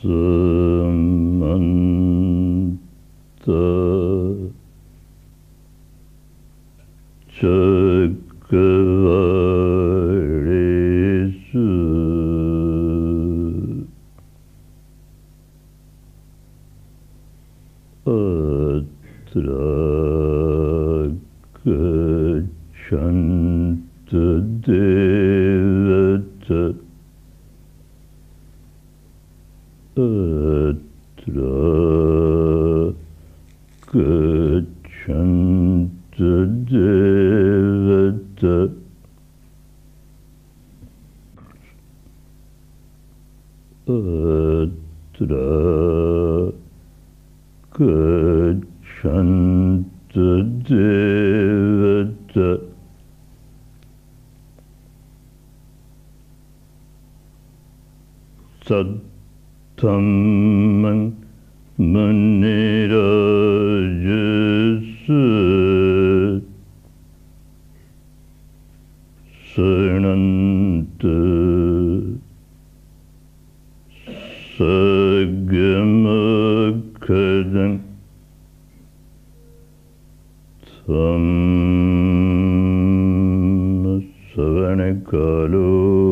Samanta Chakavaresu Atra Gacchanta Devata Atra Gacchanta Devata Atra Gacchanta Devata Saddhammang Munirajasa Sarananta Sagamakadam Thamma Savanakalo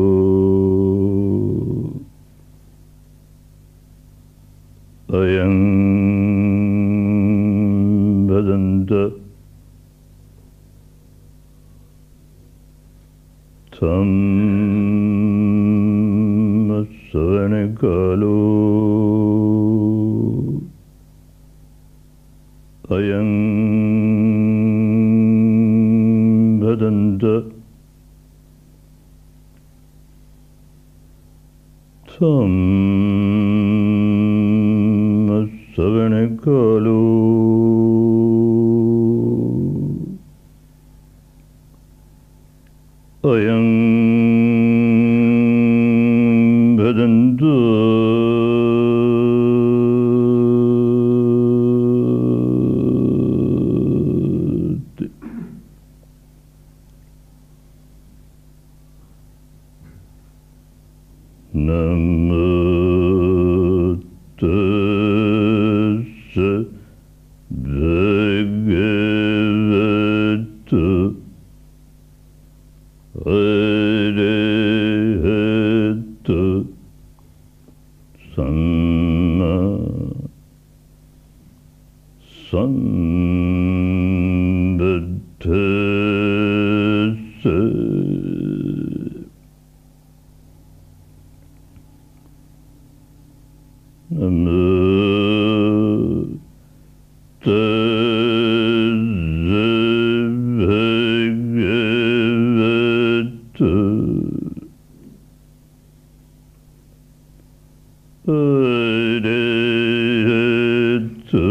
Ayam Bhadanta Thamma Savanakalo Ayam Bhadanta Thamma Savanakalo Ayam Bhadanta Namo tassa bhagavato arahato samma sambuddhassa Namo tassa bhagavato arahato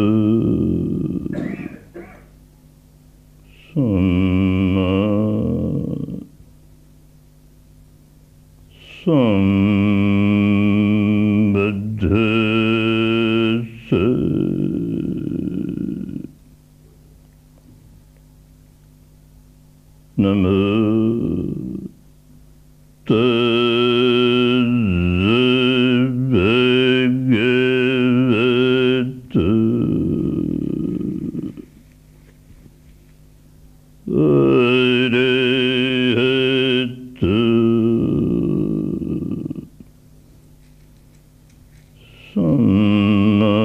samma sambuddhassa Namo tassa bhagavato arahato samma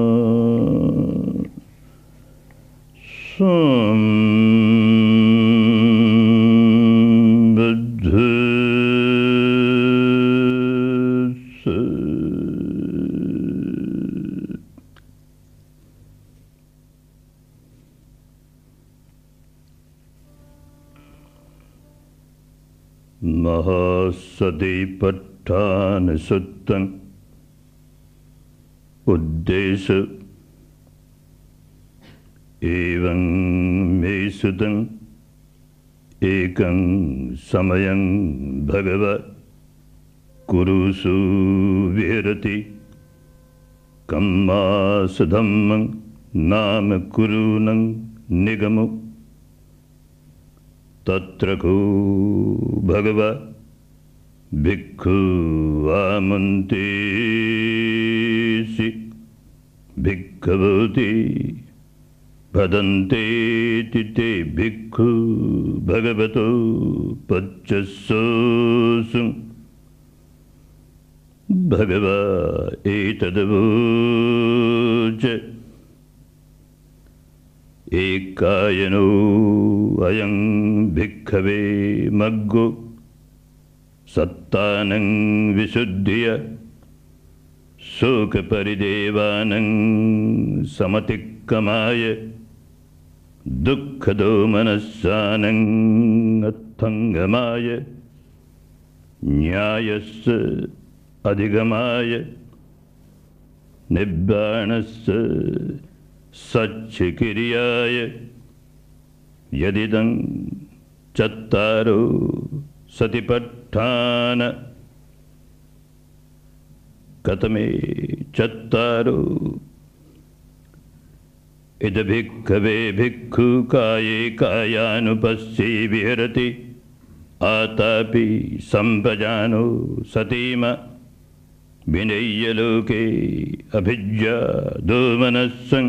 sambuddhassa Mahasatipatthana Suttam Uddesa Evam Mesutam Ekam Samayam Bhagavat Kurusu Virati Kammasadhammam Nama Kurunam Nigamu Tatraku Bhagava Bhikkhu Amanti भिक्खवोति भदन्ते ते भिक्खु भगवतो पच्चसोऽसु भगवा एतद्वोच एकायनो अयं भिक्खवे मग्गो सत्तानं विशुद्धिय शोकपरिदेवानं समतिक्कमाय दुःखदो मनस्सानं अत्थंगमाय न्यायस्य अधिगमाय निब्बाणस्य सच्चिकिर्याय यदिदं चत्तारो सतिपट्ठान कतमे चत्तारो इद भिक्खवे भिक्खु काये कायानुपस्सी विहरति आतापि संपजानो सतीम विनय्य लोके अभिज्ञा दोमनस्सं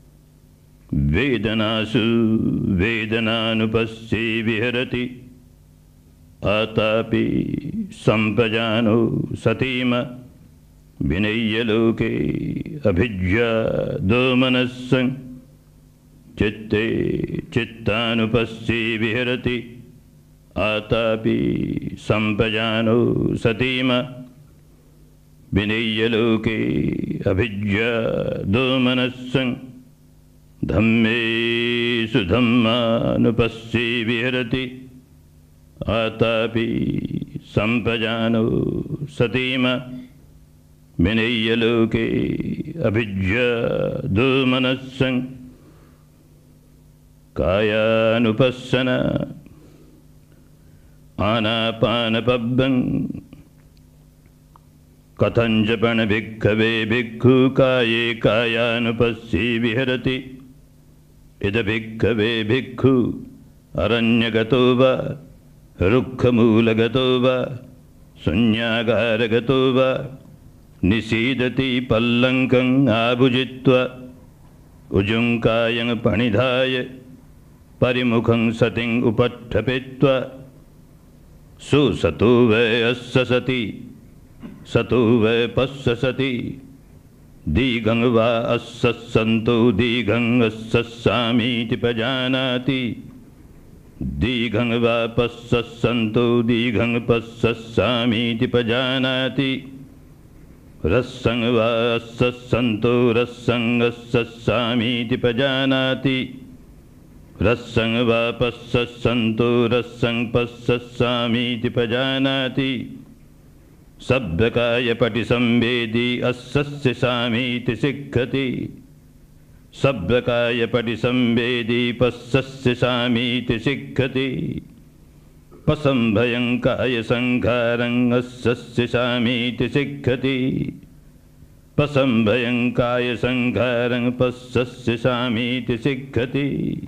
वेदनासु वेदनानुपस्सी विहरति आतापि संपजानो सतीम विनय्य लोके अभिज्ञा दोमनस्सं चित्ते चित्तानुपस्सी विहरति आतापि संपजानो सतीम विनय्य लोके अभिज्ञा दोमनस्सं धम्मेषु धम्मानुपस्सी विहरति आतापि संपजानो सतीम विनय्य लोके अभिज्ञा दोमनस्सं कायानुपस्सन आनापानपब्बं कथंचपन भिक्खवे भिक्खु काये कायानुपस्सी विहरति इद भिक्खवे भिक्खु अरण्यगतो वा रुक्खमूलगतो वा शून्यागारगतो वा निषीदति पल्लङ्कं आभुजित्वा उजुङ्कायं पणिधाय परिमुखं सतिं उपट्ठपित्वा सुसतो वै अस्य सति सतो वै पश्य सति दीघं वा अस्य सन्तो दीघं अस्य सामीति पजानाति दीघं वा पश्य सन्तो दीघं पश्य सामीति पजानाति रस्सं वा अस्य सन्तो रस्सं अस्य सामीति पजानाति रस्सं वा पश्य सन्तो रस्सं पश्य सामीति पजानाति सभ्यकाय पटिसंवेदी अस्य सामीति सिक्खति सभ्यकाय पटिसंवेदी पश्यस्य सामीति सिक्खति पसंभयं काय संखारं अस्य सामीति सिक्खति पसंभयं काय संखारं पश्यस्य सामीति सिक्खति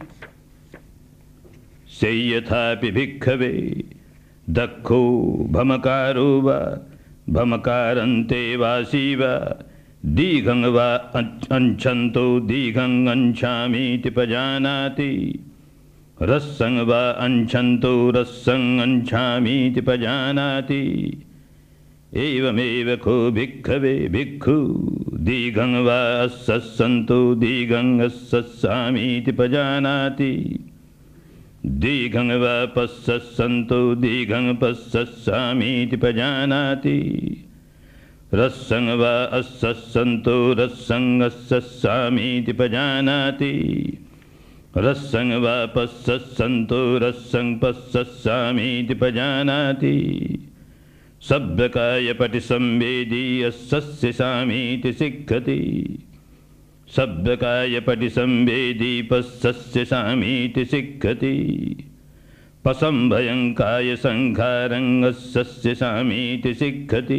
सेयथापि भिक्खवे दक्षो भमकारो वा भमकारन्ते वासी वा दीघं वा अंछन्तो दीघं अंछामीति पजानाति रस्सं वा अंछन्तो रस्सं अंछामीति पजानाति एवमेव को भिक्खवे भिक्खु दीघं वा अस्य सन्तो दीघं अस्य सामीति पजानाति दीघं वा पश्य सन्तो दीघं पश्य सामीति पजानाति रस्सं वा अस्य सन्तो रस्सं अस्य सामीति पजानाति रस्सं वा पश्य सन्तो रस्सं पश्य सामीति पजानाति सभ्यकाय पटिसंवेदी अस्य सामीति सिक्खति सभ्यकाय पटिसंवेदी पश्यस्य सामीति सिक्खति पसंभयं काय संखारं अस्य सामीति सिक्खति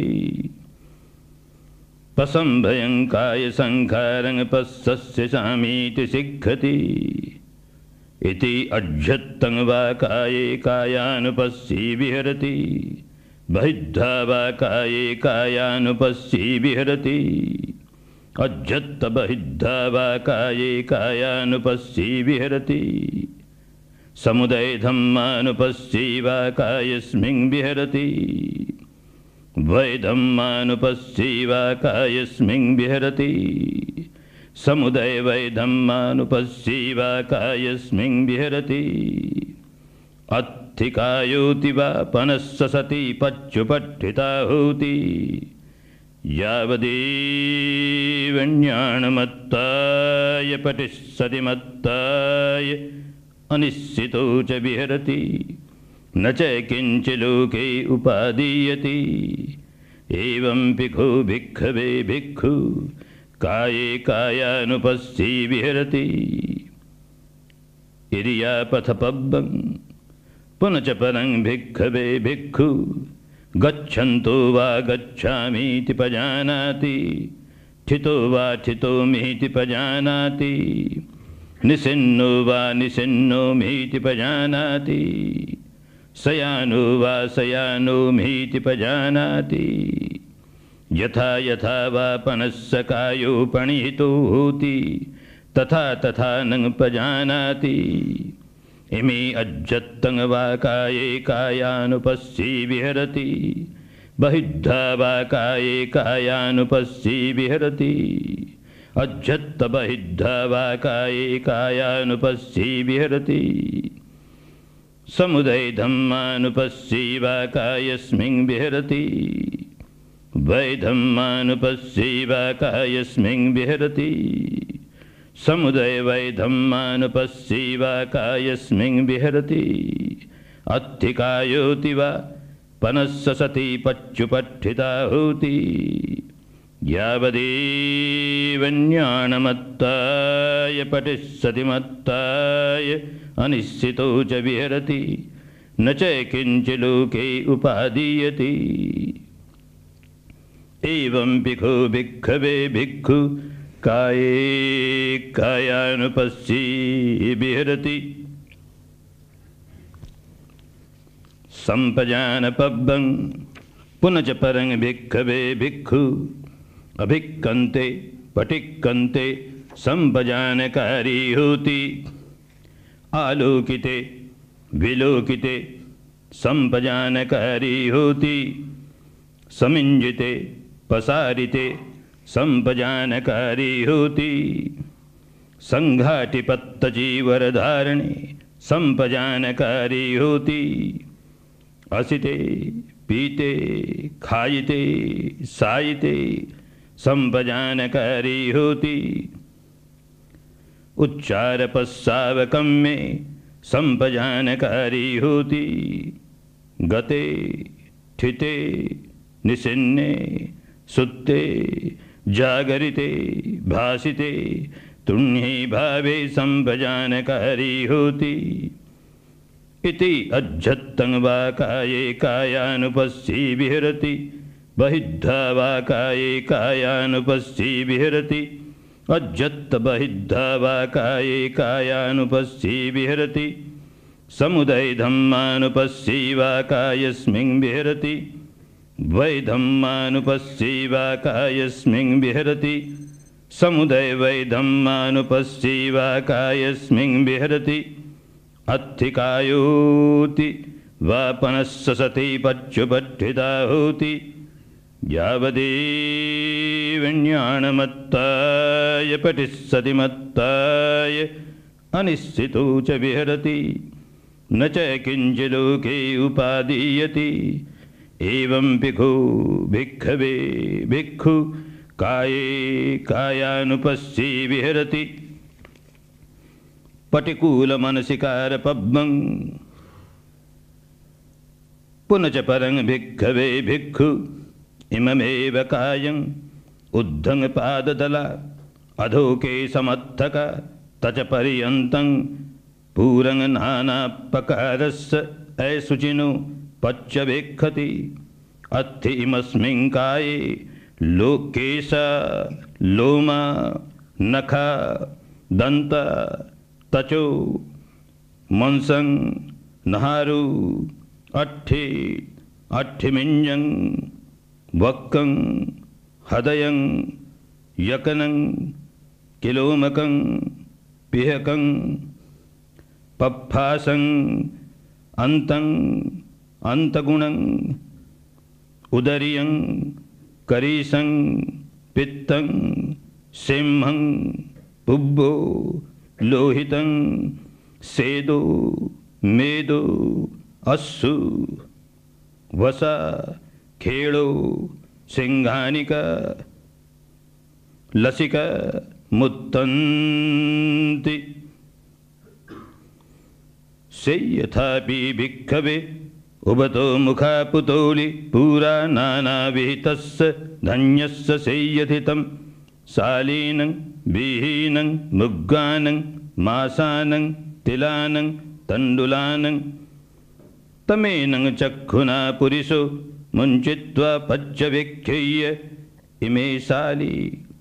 पसंभयं काय संखारं पश्यस्य सामीति सिक्खति इति अज्झत्तं वा काये कायानुपस्सी विहरति बहिद्धा वा काये कायानुपस्सी विहरति अज्जत् बहिद्धा वा काये कायानुपस्सी विहरति समुदय धम्मानुपस्सी वा कायस्मिन् विहरति वै धम्मानुपस्सी वा कायस्मिन् विहरति समुदय वै धम्मानुपस्सी वा कायस्मिन् विहरति अत्थिकायोति वा पनस्ससति पच्युपट्ठिताहुति यावदेवन्याणमत्ताय पटिस्सति मत्ताय अनिश्चितो च विहरति न च किञ्चिलोके उपादीयति एवं भिक्खु भिक्खवे भिक्खु काये कायानुपस्सी विहरति इरियापथपब्बं पुनः च परं भिक्खवे भिक्खु गच्छन्तो वा गच्छामीति पजानाति ठितो वा ठितोमीति पजानाति निसिन्नो वा निसिन्नोमीति पजानाति शयानो वा शयानोमीति पजानाति यथा यथा वा पनस्स कायो पणिहितो होति तथा तथा न पजानाति इमे अज्जत्तं वा काये कायानुपस्सी विहरति बहिद्धा वा काये कायानुपस्सी विहरति अज्जत् बहिद्धा वा काये कायानुपस्सी विहरति समुदय धम्मानुपस्सी वा कायस्मिन् विहरति वै धम्मानुपस्सी वा कायस्मिन् विहरति समुदय वै धम्मानुपस्सी वा कायस्मिन् विहरति अत्थिकायोति वा पनस्ससति पच्युपट्ठिताहुति यावदेवन्याणमत्ताय पटिस्सति मत्ताय अनिश्चितो च विहरति न च किञ्चिलोके उपादीयति एवं भिक्खु भिक्खवे भिक्खु काये कायानुपस्सी विहरति संपजानपब्बं पुनः च परं भिक्खवे भिक्खु अभिक्कन्ते पटिक्कन्ते संपजानकारी होति आलोकिते विलोकिते संपजानकारी होति समिञ्जिते पसारिते संपजानकारी होति संघाटिपत्तचीवरधारणे संपजानकारी होति असिते पीते खायिते सायिते संपजानकारी होति उच्चारपस्सावकं में संपजानकारी होति गते ठिते निसिन्ने सुत्ते जागरिते भासिते तुण्ये भावे संपजानकारी होति इति अज्जत्तं वा काये कायानुपस्सी विहरति बहिद्धा वा काये कायानुपस्सी विहरति अज्जत् बहिद्धा वा काये कायानुपस्सी विहरति समुदय धम्मानुपस्सी वा कायस्मिन् विहरति वै धम्मानुपस्सी वा कायस्मिन् विहरति समुदय वै धम्मानुपस्सी वा कायस्मिन् विहरति अत्थिकायोति वा पनस्ससति पच्युपट्ठिताहुति यावदेवन्याणमत्ताय पटिस्सति मत्ताय अनिश्चितो च विहरति न च किञ्चिलोके उपादीयति एवं भिक्खु भिक्खवे भिक्खु काये कायानुपस्सी विहरति पटिकूलमनसिकारपब्बं पुनः च परं भिक्खवे भिक्खु इममेव कायं उद्धं पाददला अधोके समत्थक तच पर्यन्तं पूरं नानापकारस्य ऐशुचिनो पच्यवेक्षति अत्थि इमस्मिन् काये लोकेश लोमा नखा दंत तचो मंसं नहारु अट्ठि अट्ठिमिंजं वक्कं हदयं यकनं किलोमकं पिहकं पप्फासं अन्तं अंतगुणं उदरियं करीसं पित्तं सिंहं पुब्बो लोहितं सेदो मेदो अस्सु वसा खेड़ो सिंघानिका लसिका मुत्तन्ति से यथापि भिक्खवे उबतो मुखापुतोलि पूरा नानाविहितस्य धन्यस्य सेयथितं शालीनं विहीनं मुग्गानं मासानं तिलानं तण्डुलानं तमेनं चक्षुना पुरिसो मुञ्चित्वा पच्चविख्यय्य इमे शाली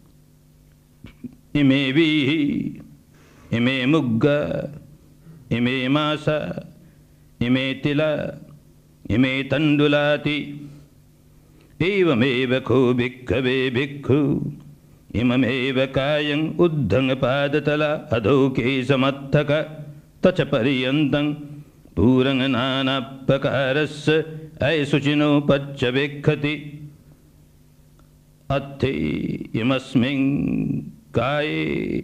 इमे वीहि इमे मुग्गा इमे मासा इमे तिला इमे तण्डुलाति एवमेव को भिक्खवे भिक्खु इममेव कायं उद्धं पादतला अधो केशमत्थक तच पर्यन्तं पूरं नानाप्रकारस्य ऐशुचिनो पच्चविख्खति अत्थे इमस्मिन् काये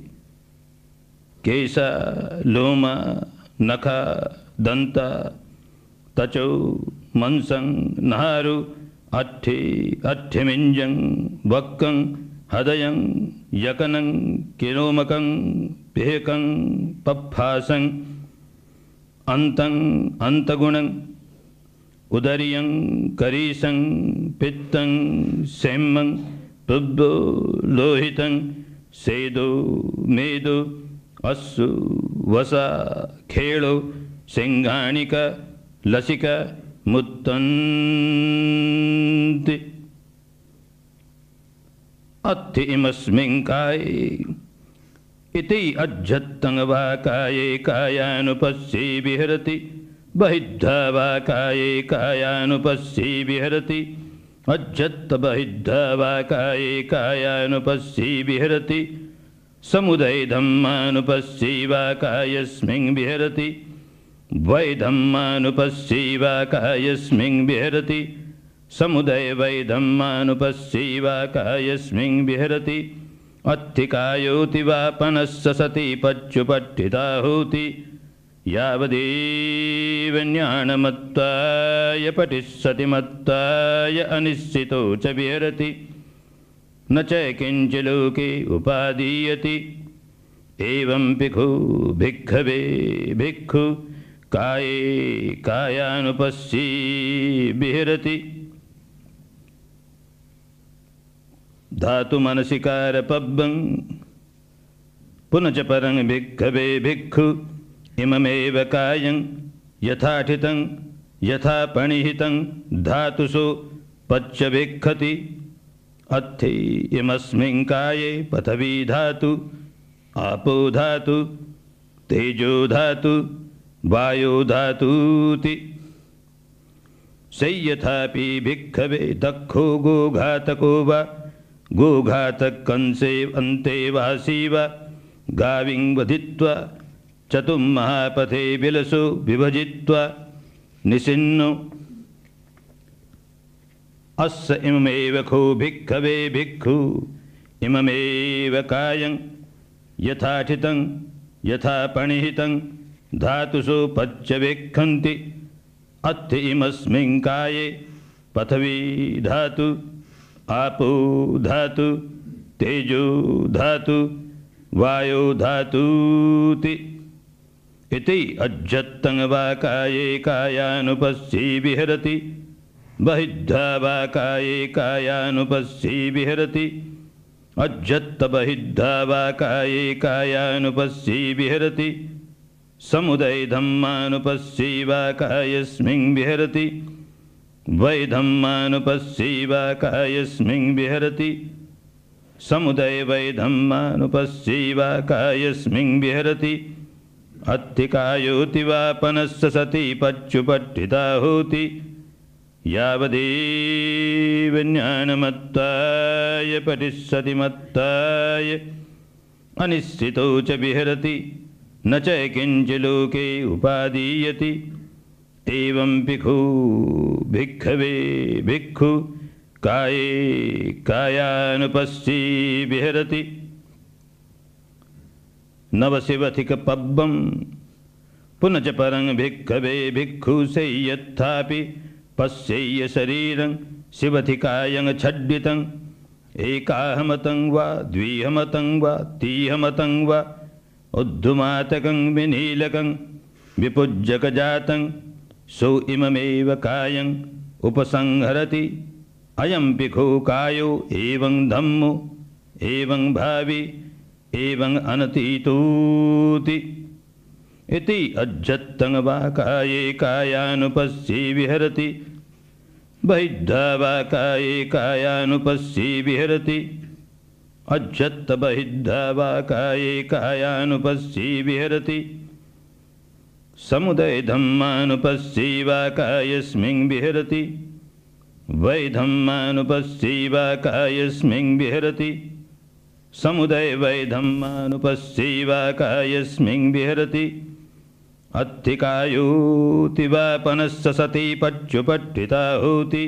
केशा लोमा नखा दंता तचो मंसं नारु अट्ठे अट्ठमिंजं वक्कं हृदयं यकनं किलोमकं पिहकं पप्फासं अन्तं अंतगुणं उदरियं करीसं पित्तं सिंहं पुब्बो लोहितं सेदो मेदो अस्सु वसा खेड़ो सिंघानिका लसिका मुत्तन्ति अत्थि इमस्मिन् काये इति अज्जत्तं वा काये कायानुपस्सी विहरति बहिद्धा वा काये कायानुपस्सी विहरति अज्जत्त बहिद्धा वा काये कायानुपस्सी विहरति समुदय धम्मानुपस्सी वा कायस्मिन् विहरति वै धम्मानुपस्सी वा कायस्मिन् विहरति समुदय वै धम्मानुपस्सी वा कायस्मिन् विहरति अत्थिकायोति वा पनस्य सति पच्चुपट्ठिता होति यावदेव ज्ञानमत्ताय पठिष्यति मत्ताय अनिश्चितो च विहरति न च किञ्चिलोके उपादीयति एवं भिक्खु भिक्खवे भिक्खु काये कायानुपस्सी विहरति धातु मनसिकार पब्बं पुनः च परं भिक्खवे भिक्खु इममेव कायं यथाठितं यथा पणिहितं धातुषु पच्चविख्खति अत्थे इमस्मिन् काये पृथिवी धातु आपो धातु तेजो धातु वायो धातुति सय्यथापि भिक्खवे दक्षो गोघातको वा गोघातकंसे अन्ते वासी वा गाविं वधित्वा चतुर्महापथे विलसो विभजित्वा निसिन्नो अस्य इममेव खो भिक्खवे भिक्खु इममेव कायं यथाठितं यथा पणिहितं धातुषु पच्चविख्खन्ति अत्थ इमस्मिन् काये पृथिवी धातु आपो धातु तेजो धातु वायो धातुति इति अज्जत्तं वा काये कायानुपस्सी विहरति बहिद्धा वा काये कायानुपस्सी विहरति अज्जत्त बहिद्धा वा काये कायानुपस्सी विहरति समुदय धम्मानुपस्सी वा कायस्मिन् विहरति वै धम्मानुपस्सी वा कायस्मिन् विहरति समुदय वै धम्मानुपस्सी वा कायस्मिन् विहरति अत्थिकायोति वा पनस्य सति पच्चुपट्ठिता होति यावदेव ज्ञानमत्ताय पठिष्यति मत्ताय अनिश्चितो च विहरति न च किञ्चिलोके उपादीयति एवं भिक्खु भिक्खवे भिक्खु काये कायानुपस्सी विहरति नवशिवथिकपब्बं पुनः च परं भिक्खवे भिक्खु सेय्यत्थापि पश्येय शरीरं शिवथिकायं छड्डितं एकाहमतं वा द्विहमतं वा तीहमतं वा उद्धुमातकं विनीलकं विपुज्यकजातं सो इममेव कायं उपसंहरति अयं भिक्खु कायो एवं धम्मो एवं भावी एवं अनतीतोति इति अज्जत्तं वा काये कायानुपस्सी विहरति बहिद्धा वा काये कायानुपस्सी विहरति अज्जत्त बहिद्धा वा काये कायानुपस्सी विहरति समुदय धम्मानुपस्सी वा कायस्मिन् विहरति वै धम्मानुपस्सी वा कायस्मिन् विहरति समुदय वै धम्मानुपस्सी वा कायस्मिन् विहरति अत्थिकायोति वा पनस्स सति पच्युपट्ठिता होति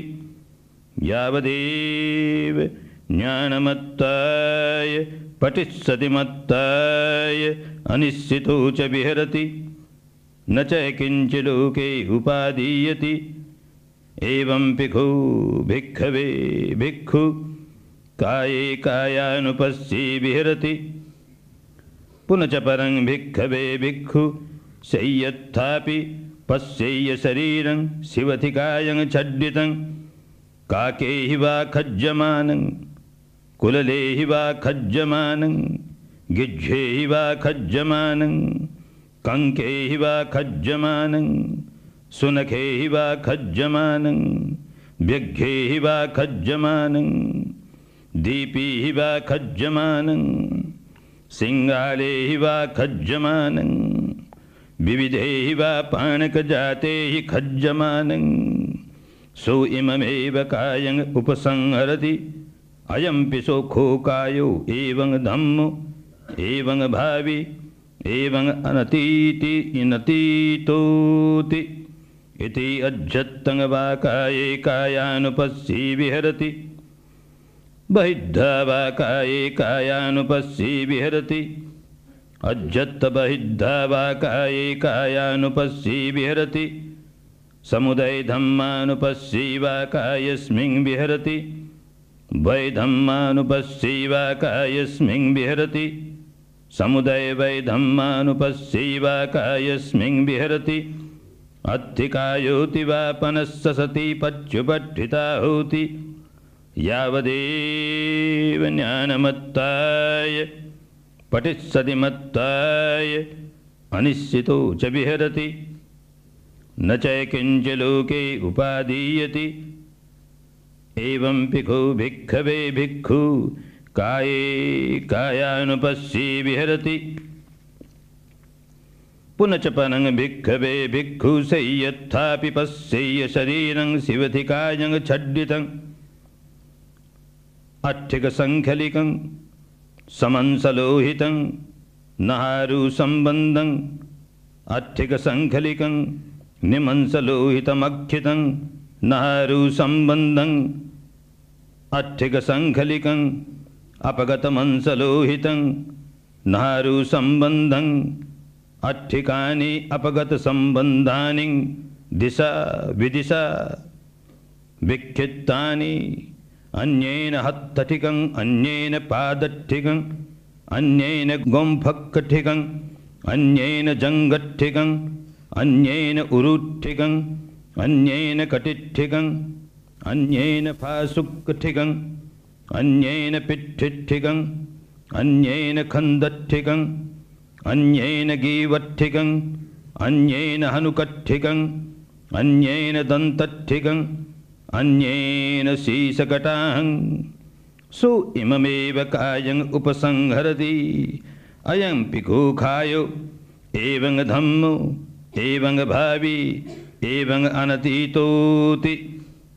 यावदेव ज्ञानमत्ताय पठिष्यति मत्ताय अनिश्चितो च विहरति न च किञ्चिलोके उपादीयति एवं भिक्खु भिक्खवे भिक्खु काये कायानुपस्सी विहरति पुनः च परं भिक्खवे भिक्खु शय्यत्थापि पश्येय शरीरं शिवथिकायं छड्डितं काके हि वा खज्जमानं कुलले हि वा खज्जमानं गिज्झे हि वा खज्जमानं कंके हि वा खज्जमानं सुनखे हि वा खज्जमानं व्यघ्रे हि वा खज्जमानं दीपी हि वा खज्जमानं सिंगाले हि वा खज्जमानं विविधे हि वा पाणकजाते हि खज्जमानं सो इममेव कायं उपसंहरति अयं पिशोखो कायो एवं धम्मो एवं भावी एवं अनतीति इनतीतोति इति अज्जत्तं वा काये कायानुपस्सी विहरति बहिद्धा वा काये कायानुपस्सी विहरति अज्जत्त बहिद्धा वा काये कायानुपस्सी विहरति समुदय धम्मानुपस्सी वा कायस्मिन् विहरति वै धम्मानुपस्सी वा कायस्मिन् विहरति समुदय वै धम्मानुपस्सी वा कायस्मिन् विहरति अत्थिकायोति वा पनस्स सति पच्युपट्ठिता होति यावदेव ज्ञानमत्ताय पठिष्यति मत्ताय अनिश्चितो च विहरति न च किञ्चिलोके उपादीयति एवं भिक्खु भिक्खवे भिक्खु काये कायानुपस्सी विहरति पुनः च परं भिक्खवे भिक्खु शय्यत्थापि पश्येय शरीरं शिवथिकायं छड्डितं अट्ठिकसङ्खलिकं समंसलोहितं नहारुसम्बन्धं अट्ठिकसङ्खलिकं निमंसलोहितमक्षितं नहारुसम्बन्धं अट्ठिकसङ्खलिकं अपगतमंसलोहितं नहारुसम्बन्धं अट्ठिकानि अपगतसम्बन्धानि दिशा विदिशा विक्षिप्तानि अन्येन हत्तठिकं अन्येन पादट्ठिकं अन्येन गोम्फक्कठिकं अन्येन जङ्गट्ठिकं अन्येन उरुट्ठिकं अन्येन कटिट्ठिकं अन्येन फासुक्कठिकं अन्येन पिट्ठिट्ठिकं अन्येन खन्दट्ठिकं अन्येन गीवट्ठिकं अन्येन हनुकट्ठिकं अन्येन दन्तट्ठिकं अन्येन शीशकटाहं सो इममेव कायं उपसंहरति अयं भिक्खु कायो एवं धम्मो एवं भावी एवं अनतीतोति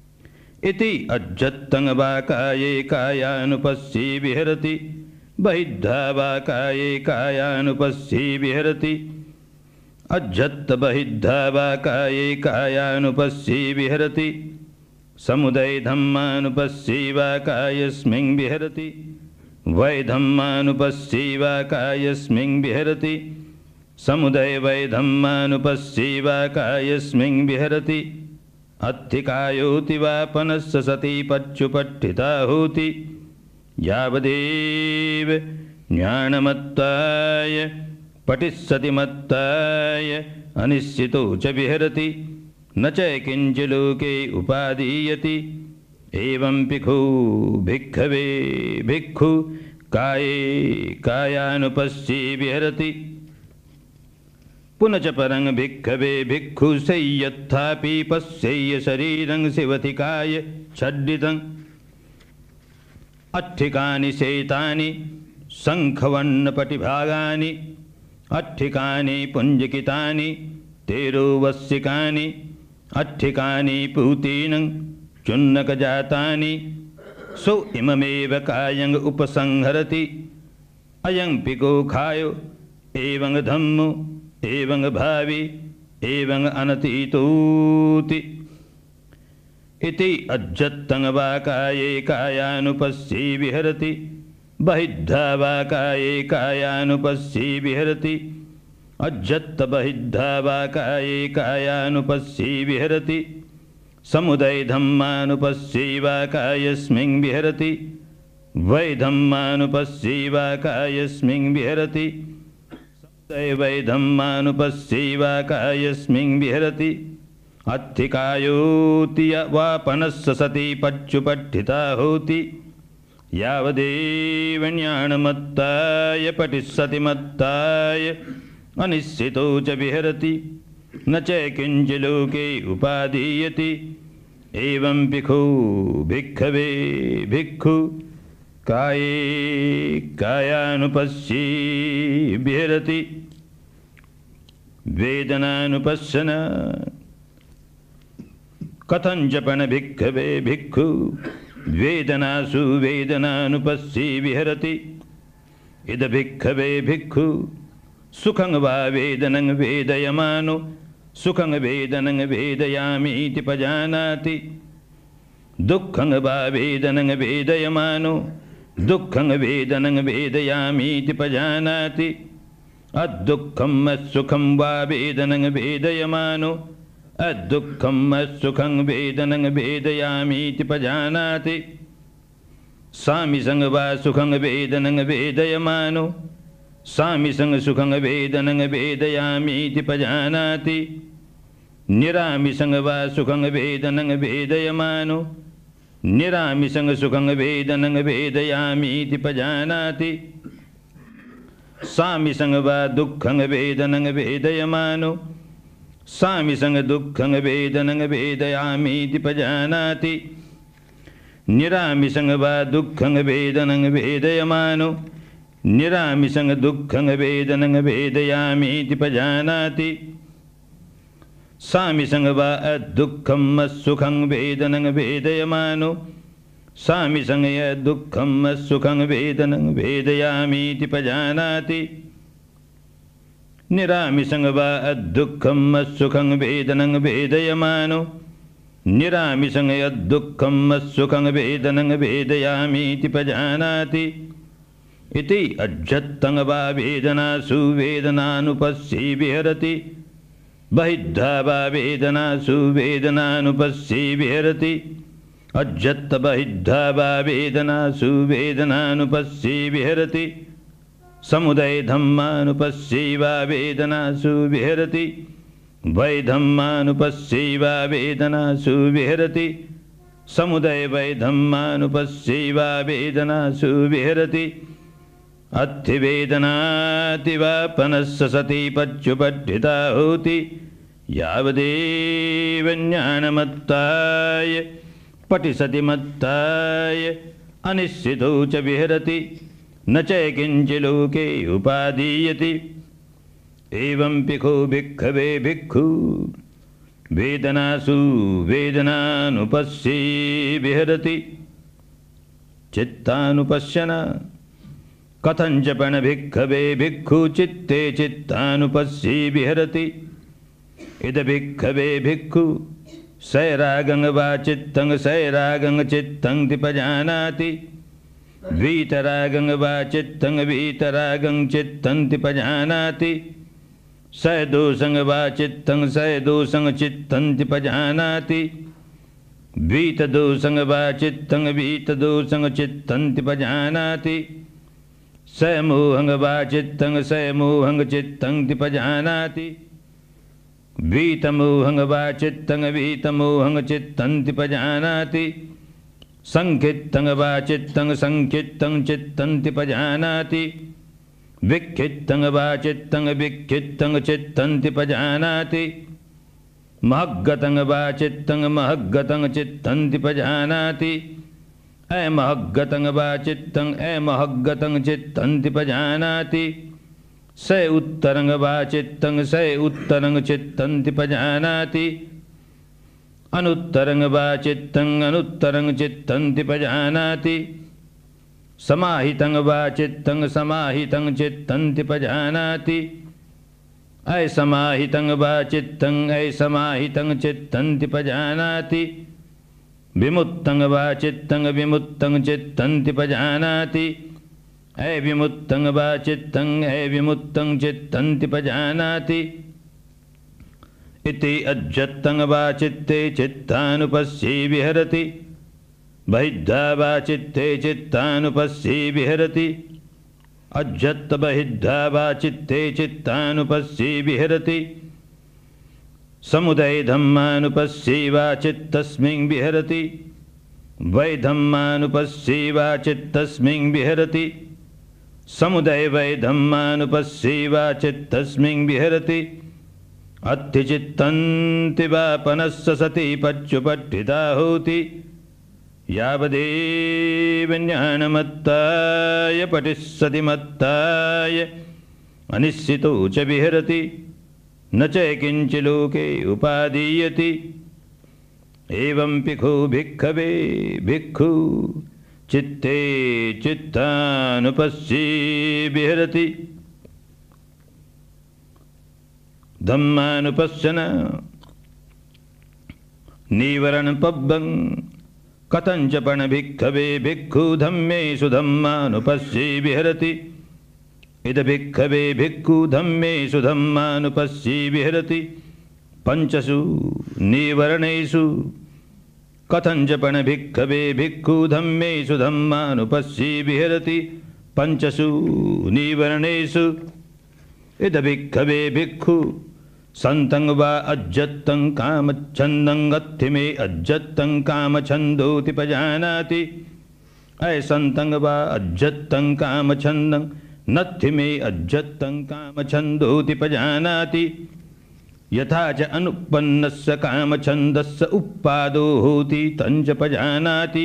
इति अज्जत्तं वा काये कायानुपस्सी विहरति बहिद्धा वा काये कायानुपस्सी विहरति अज्जत् बहिद्धा वा काये कायानुपस्सी विहरति समुदय धम्मानुपस्सी वा कायस्मिन् विहरति वै धम्मानुपस्सी वा कायस्मिन् विहरति समुदय वै धम्मानुपस्सी वा कायस्मिन् विहरति अत्थिकायोति वा पनस्य सति पच्युपट्ठिता होति यावदेव ज्ञानमत्ताय पठिस्सति मत्ताय अनिश्चितो च विहरति न च किञ्चिलोके उपादीयति एवं भिक्खु भिक्खवे भिक्खु काये कायानुपस्सी विहरति पुनः च परं भिक्खवे भिक्खु सय्यत्थापि पश्येय शरीरं शिवतिकाय छड्डितं अट्ठिकानि शेतानि शङ्खवर्णपटिभागानि अट्ठिकानि पुञ्जकितानि तेरोवस्सिकानि अट्ठिकानि पूतीनं चुन्नकजातानि सो इममेव कायं उपसंहरति अयं पिको खायो एवं धम्मो एवं भावी एवं अनतीतोति इति अज्जत्तं वा काये कायानुपस्सी विहरति बहिद्धा वा काये कायानुपस्सी विहरति अज्जत् बहिद्धा वा काये कायानुपस्सी विहरति समुदय धम्मानुपस्सी वा कायस्मिन् विहरति वै धम्मानुपस्सी वा कायस्मिन् विहरति समुदय वै धम्मानुपस्सी वा कायस्मिन् विहरति अत्थिकायोति वा पनस्य सति पच्युपट्ठिता होति यावदेव ज्ञानमत्ताय पठिस्सति मत्ताय अनिश्चितो च विहरति न च किञ्चिलोके उपादीयति एवं भिक्खु भिक्खवे भिक्खु काये कायानुपस्सी विहरति वेदनानुपश्यन कथं जपन भिक्खवे भिक्खु वेदनासु वेदनानुपस्सी विहरति इद भिक्खवे भिक्खु सुखं वा वेदनं वेदयमानो सुखं वेदनं वेदयामीति पजानाति दुःखं वा वेदनं वेदयमानो दुःखं वेदनं वेदयामीति पजानाति अदुःखं सुखं वा वेदनं वेदयमानो अदुःखं सुखं वेदनं वेदयामीति पजानाति सामिसं वा सुखं वेदनं वेदयमानो सामिसं सुखं वेदनं वेदयामीति पजानाति निरामिसं वा सुखं वेदनं वेदयमानो निरामिसं सुखं वेदनं वेदयामीति पजानाति सामिसं वा दुःखं वेदनं वेदयमानो सामिसं दुःखं वेदनं वेदयामीति पजानाति निरामिसं वा दुःखं वेदनं वेदयमानो निरामिसं दुःखं वेदनं वेदयामीति पजानाति सामिसं वा अदुःखं सुखं वेदनं वेदयमानो सामिसं दुःखं सुखं वेदनं वेदयामीति पजानाति निरामिसं वा अदुःखं सुखं वेदनं वेदयमानो निरामिसं यद्दुःखं सुखं वेदनं वेदयामीति पजानाति इति अज्जत्तं वा वेदनासु वेदनानुपस्सी विहरति बहिद्धा वा वेदनासु वेदनानुपस्सी विहरति अज्जत् बहिद्धा वा वेदनासु वेदनानुपस्सी विहरति समुदय धम्मानुपस्सी वा वेदनासु विहरति वै धम्मानुपस्सी वा वेदनासु विहरति समुदय वै धम्मानुपस्सी वा वेदनासु विहरति अत्थिवेदनाति वा पनस्य सति पच्युपट्ठिता होति यावदेव ज्ञानमत्ताय पठिसति मत्ताय अनिश्चितो च विहरति न च किञ्चिलोके उपादीयति एवं भिक्खु भिक्खवे भिक्खु वेदनासु वेदनानुपस्ये विहरति चित्तानुपश्यन कथंचपन भिक्खवे भिक्खु चित्ते चित्तानुपस्ये विहरति इद भिक्खवे भिक्खु सैरागं वा चित्तं सैरागं चित्तं तिपजानाति वीतरागं वा चित्तं वीतरागं चित्तं तिपजानाति सैदोषं वा चित्तं सैदोषं चित्तं तिपजानाति वीतदोषं वा चित्तं वीतदोषं चित्तं तिपजानाति सैमोहं वा चित्तं सैमोहं चित्तं तिपजानाति वीतमोहं वा चित्तं वीतमोहं चित्तं तिपजानाति संकित्तं वा चित्तं संकित्तं चित्तं तिपजानाति विक्षिप्तं वा चित्तं विक्षिप्तं चित्तं तिपजानाति महग्गतं वा चित्तं महग्गतं चित्तं तिपजानाति अमहग्गतं वा चित्तं अमहग्गतं चित्तं तिपजानाति स उत्तरं वा चित्तं स उत्तरं चित्तं तिपजानाति अनुत्तरं वा चित्तं अनुत्तरं चित्तं तिपजानाति समाहितं वा चित्तं समाहितं चित्तं तिपजानाति असमाहितं वा चित्तं असमाहितं चित्तं तिपजानाति विमुक्तं वा चित्तं विमुक्तं चित्तं तिपजानाति अविमुक्तं वा चित्तं अविमुक्तं चित्तं तिपजानाति इति अज्जत्तं वा चित्ते चित्तानुपस्ये विहरति बहिद्धा वा चित्ते चित्तानुपस्ये विहरति अज्जत् बहिद्धा वा चित्ते चित्तानुपस्ये विहरति समुदय धम्मानुपस्ये वा चित्तस्मिन् विहरति वै धम्मानुपस्ये वा चित्तस्मिन् विहरति समुदय वै धम्मानुपस्ये वा चित्तस्मिन् विहरति अत्थि चित्तन्ति वा पनस्स सति पच्युपट्ठिता होति यावदेव ज्ञानमत्ताय पठिस्सति मत्ताय अनिश्चितो च विहरति न च किञ्चि लोके उपादीयति एवं भिक्खु भिक्खवे भिक्खु चित्ते चित्तानुपस्ये विहरति धम्मानुपश्यन नीवरणपब्बं कथंचपन भिक्खवे भिक्खु धम्मेषु धम्मानुपस्ये विहरति इद भिक्खवे भिक्खु धम्मेषु धम्मानुपस्ये विहरति पंचसु नीवरणेषु कथंचपन भिक्खवे भिक्खु धम्मेषु धम्मानुपस्ये विहरति पंचसु नीवरणेषु इद भिक्खवे भिक्खु संतं वा अज्जत्तं कामच्छन्दं अत्थिमे अज्जत्तं कामच्छन्दोति पजानाति असंतं वा अज्जत्तं कामच्छन्दं नत्थिमे अज्जत्तं कामच्छन्दोति पजानाति यथा च अनुपन्नस्य कामच्छन्दस्य उप्पादो होति तं च पजानाति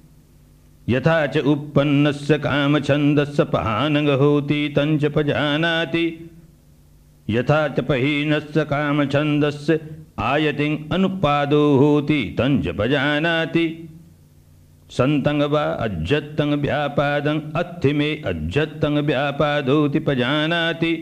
यथा च उपन्नस्य कामच्छन्दस्य पहानं होति तं च पजानाति यथा च पहीनस्य कामच्छन्दस्य आयतिं अनुपादो होति तं च पजानाति संतं वा अज्जत्तं व्यापादं अत्थिमे अज्जत्तं व्यापादोति पजानाति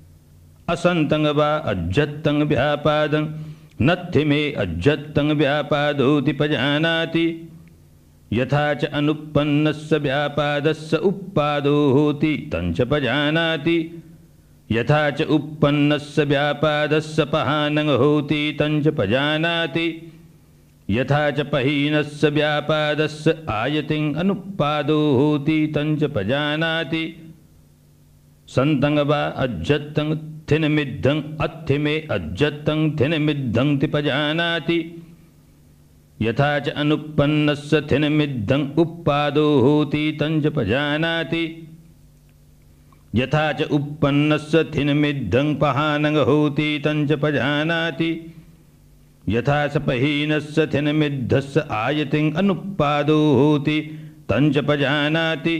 असंतं वा अज्जत्तं व्यापादं नत्थिमे अज्जत्तं व्यापादोति पजानाति यथा च अनुपन्नस्य व्यापादस्य उप्पादो होति तं च पजानाति यथा च उपन्नस्य व्यापादस्य पहानं होति तं च पजानाति यथा च पहीनस्य व्यापादस्य आयतिं अनुपादो होति तं च पजानाति संतं वा अज्जत्तं थिनमिद्धं अत्थिमे अज्जत्तं थिनमिद्धं ति पजानाति यथा च अनुपन्नस्य थिनमिद्धं उप्पादो होति तं च पजानाति यथा च उपन्नस्य थिनमिद्धं पहानं होति तं च पजानाति यथा च पहीनस्य थिनमिद्धस्य आयतिं अनुपादो होति तं च पजानाति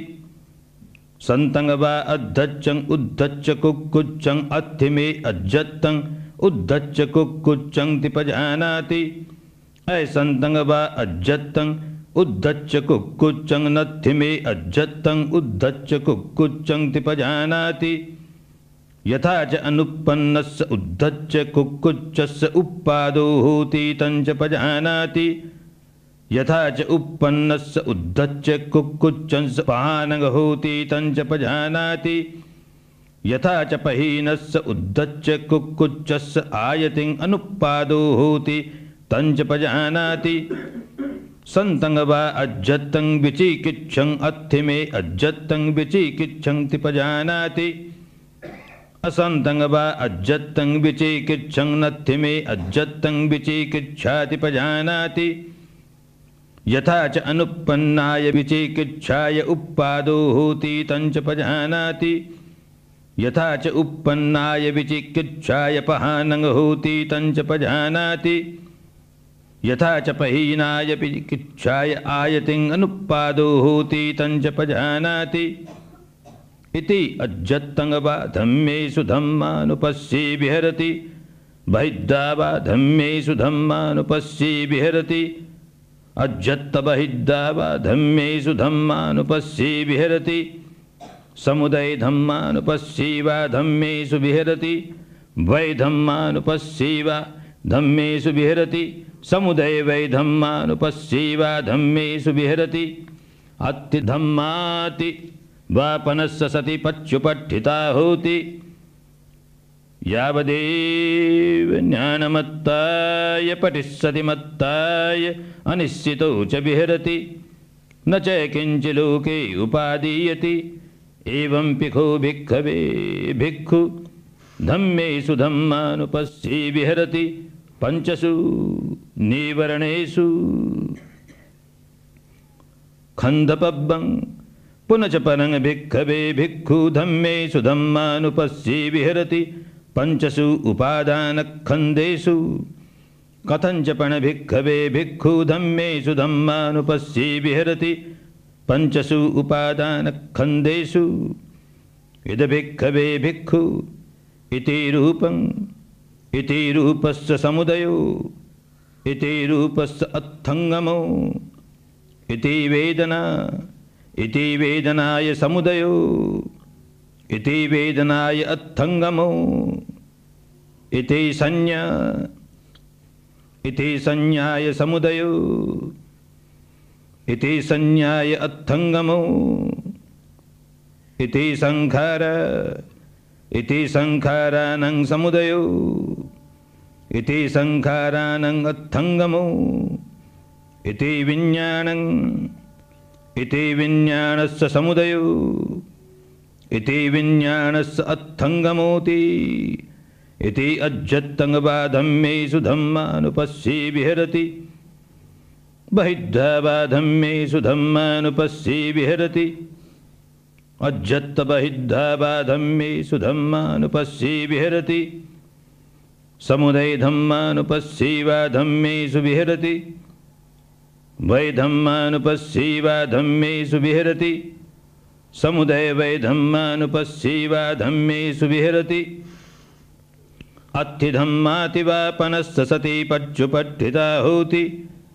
संतं वा अद्धच्चं उद्धच्च कुक्कुच्चं अत्थिमे अज्जत्तं उद्धच्च कुक्कुच्चं तिपजानाति ऐसन्तं वा अज्जत्तं उद्धच्च कुक्कुच्चं नत्थि मे अज्जत्तं उद्धच्च कुक्कुच्चं तिपजानाति यथा च अनुत्पन्नस्य उद्धच्च कुक्कुच्चस्य उत्पादो होति तं च पजानाति यथा च उत्पन्नस्य उद्धच्च कुक्कुच्चस्य पहानग होति तं च पजानाति यथा च पहीनस्य उद्धच्च कुक्कुच्चस्य आयतिं अनुत्पादो होति तं च पजानाति सन्तं वा अज्जत्तं विचिकित्सं अत्थि मे अज्जत्तं विचिकित्सं तिपजानाति असन्तं वा अज्जत्तं विचिकित्सं नत्थि मे अज्जत्तं विचिकित्साति पजानाति यथा च अनुत्पन्नाय विचिकित्साय उत्पादो होति तं च पजानाति यथा च उत्पन्नाय विचिकित्साय पहानं होति तं च पजानाति यथा च पहीनाय विचिकित्साय आयतिं अनुत्पादो होति तं च पजानाति इति अज्जत्तं वा धम्मेषु धम्मानुपश्ये विहरति बहिद्धा वा धम्मेषु धम्मानुपश्ये विहरति अज्जत्त बहिद्धा वा धम्मेषु धम्मानुपश्ये विहरति समुदय धम्मानुपश्ये वा धम्मेषु विहरति वै धम्मानुपश्ये वा धम्मेषु विहरति समुदय वै धम्मानुपश्ये वा धम्मेषु विहरति अत्ति धम्माति वापनस्य सति पच्युपठिता होति यावदेव ज्ञानमत्ताय पठिष्यति मत्ताय अनिश्चितो च विहरति न च किञ्चित् लोके उपादीयति एवं पिखो भिक्खवे भिक्खु धम्मेषु धम्मानुपश्ये विहरति पंचसु निवरणेषु खन्दपब्बं पुनः च परं भिक्खवे भिक्खु धम्मेषु धम्मानुपश्ये विहरति पंचसु उपादानखण्डेषु कथञ्च पण भिक्खवे भिक्खु धम्मेषु धम्मानुपश्ये विहरति पंचसु उपादानखण्डेषु इद भिक्खवे भिक्खु इति रूपं इति रूपस्य समुदयो इति रूपस्य अर्थंगमो इति वेदना इति वेदनाय समुदयो इति वेदनाय अर्थंगमो इति संज्ञा इति संज्ञाय समुदयो इति संज्ञाय अर्थंगमो इति संखार इति संखारानं समुदयो इति संखारानं अर्थंगमो इति विज्ञानं इति विज्ञानस्य समुदयो इति विज्ञानस्य अर्थंगमोति इति अज्जत्तं वा धम्मेषु धम्मानुपश्ये विहरति बहिद्धा वा धम्मेषु धम्मानुपश्ये विहरति अज्जत्त बहिद्धा वा धम्मेषु धम्मानुपश्ये विहरति समुदय धम्मानुपश्ये वा धम्मेषु विहरति वै धम्मानुपश्ये वा धम्मेषु विहरति समुदय वै धम्मानुपश्ये वा धम्मेषु विहरति अत्थि धम्माति वापनस्य सति पच्युपठिता होति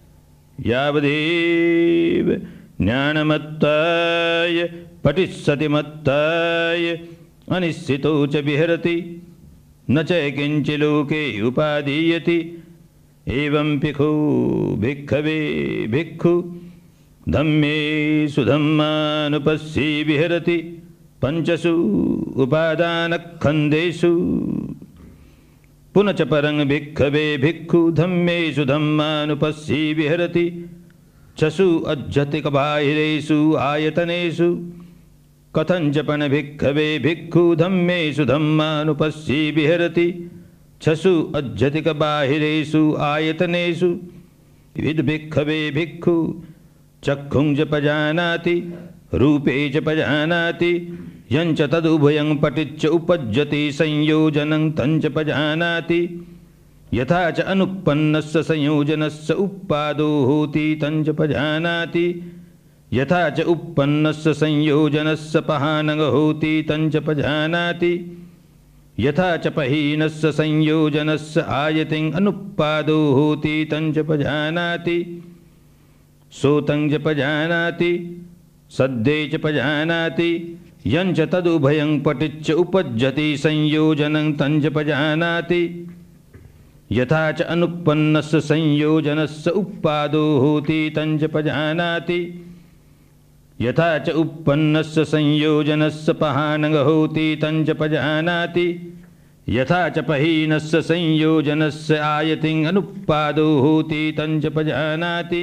यावदेव ज्ञानमत्ताय पठिष्यति मत्ताय अनिश्चितो च विहरति न च किञ्चित् लोके उपादीयति एवं पिखो भिक्खवे भिक्खु धम्मेषु धम्मानुपश्ये विहरति पंचसु उपादानखण्डेषु पुनः च परं भिक्खवे भिक्खु धम्मेषु धम्मानुपश्ये विहरति चसु अज्जतिकबाहिरेषु आयतनेषु कथञ्च पण भिक्खवे भिक्खु धम्मेषु धम्मानुपश्ये विहरति छसु अज्जतिकबाहिरेषु आयतनेषु विद भिक्खवे भिक्खु चक्षुं च पजानाति रूपे च पजानाति यञ्च तदुभयं पटिच्च उपज्जति संयोजनं तं च पजानाति यथा च अनुत्पन्नस्य संयोजनस्य उत्पादो होति तं च पजानाति यथा च उत्पन्नस्य संयोजनस्य पहानग होति तं च पजानाति यथा च पहीनस्य संयोजनस्य आयतिं अनुत्पादो होति तं च पजानाति सोतं च पजानाति सद्ये च पजानाति यंच तदुभयं पटिच्च उपज्जति संयोजनं तं च पजानाति यथा च अनुत्पन्नस्य संयोजनस्य उत्पादो होति तं च पजानाति यथा च उत्पन्नस्य संयोजनस्य पहानंग होति तं च पजानाति यथा च पहीनस्य संयोजनस्य आयतिं अनुत्पादो होति तं च पजानाति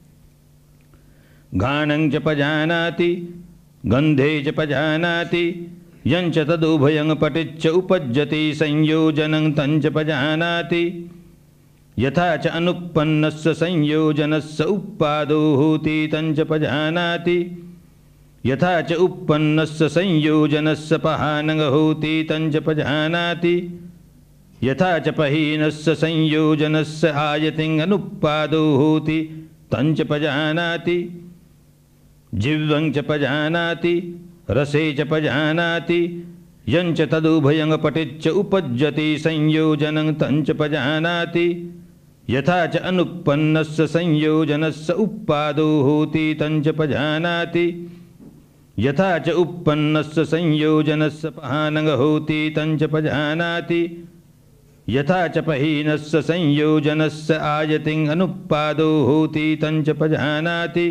घानं च पजानाति गंधे च पजानाति यंच तदुभयं पटिच्च उपज्जति संयोजनं तं च पजानाति यथा च अनुत्पन्नस्य संयोजनस्य उत्पादो होति तं च पजानाति यथा च उत्पन्नस्य संयोजनस्य पहानंग होति तं च पजानाति यथा च पहीनस्य संयोजनस्य आयतिं अनुत्पादो होति तं च पजानाति जिह्वं च पजानाति रसे च पजानाति यंच तदुभयं पटिच्च उपज्जति संयोजनं तं च पजानाति यथा च अनुत्पन्नस्य संयोजनस्य उत्पादो होति तं च पजानाति यथा च उत्पन्नस्य संयोजनस्य पहानंग होति तं च पजानाति यथा च पहीनस्य संयोजनस्य आयतिं अनुत्पादो होति तं च पजानाति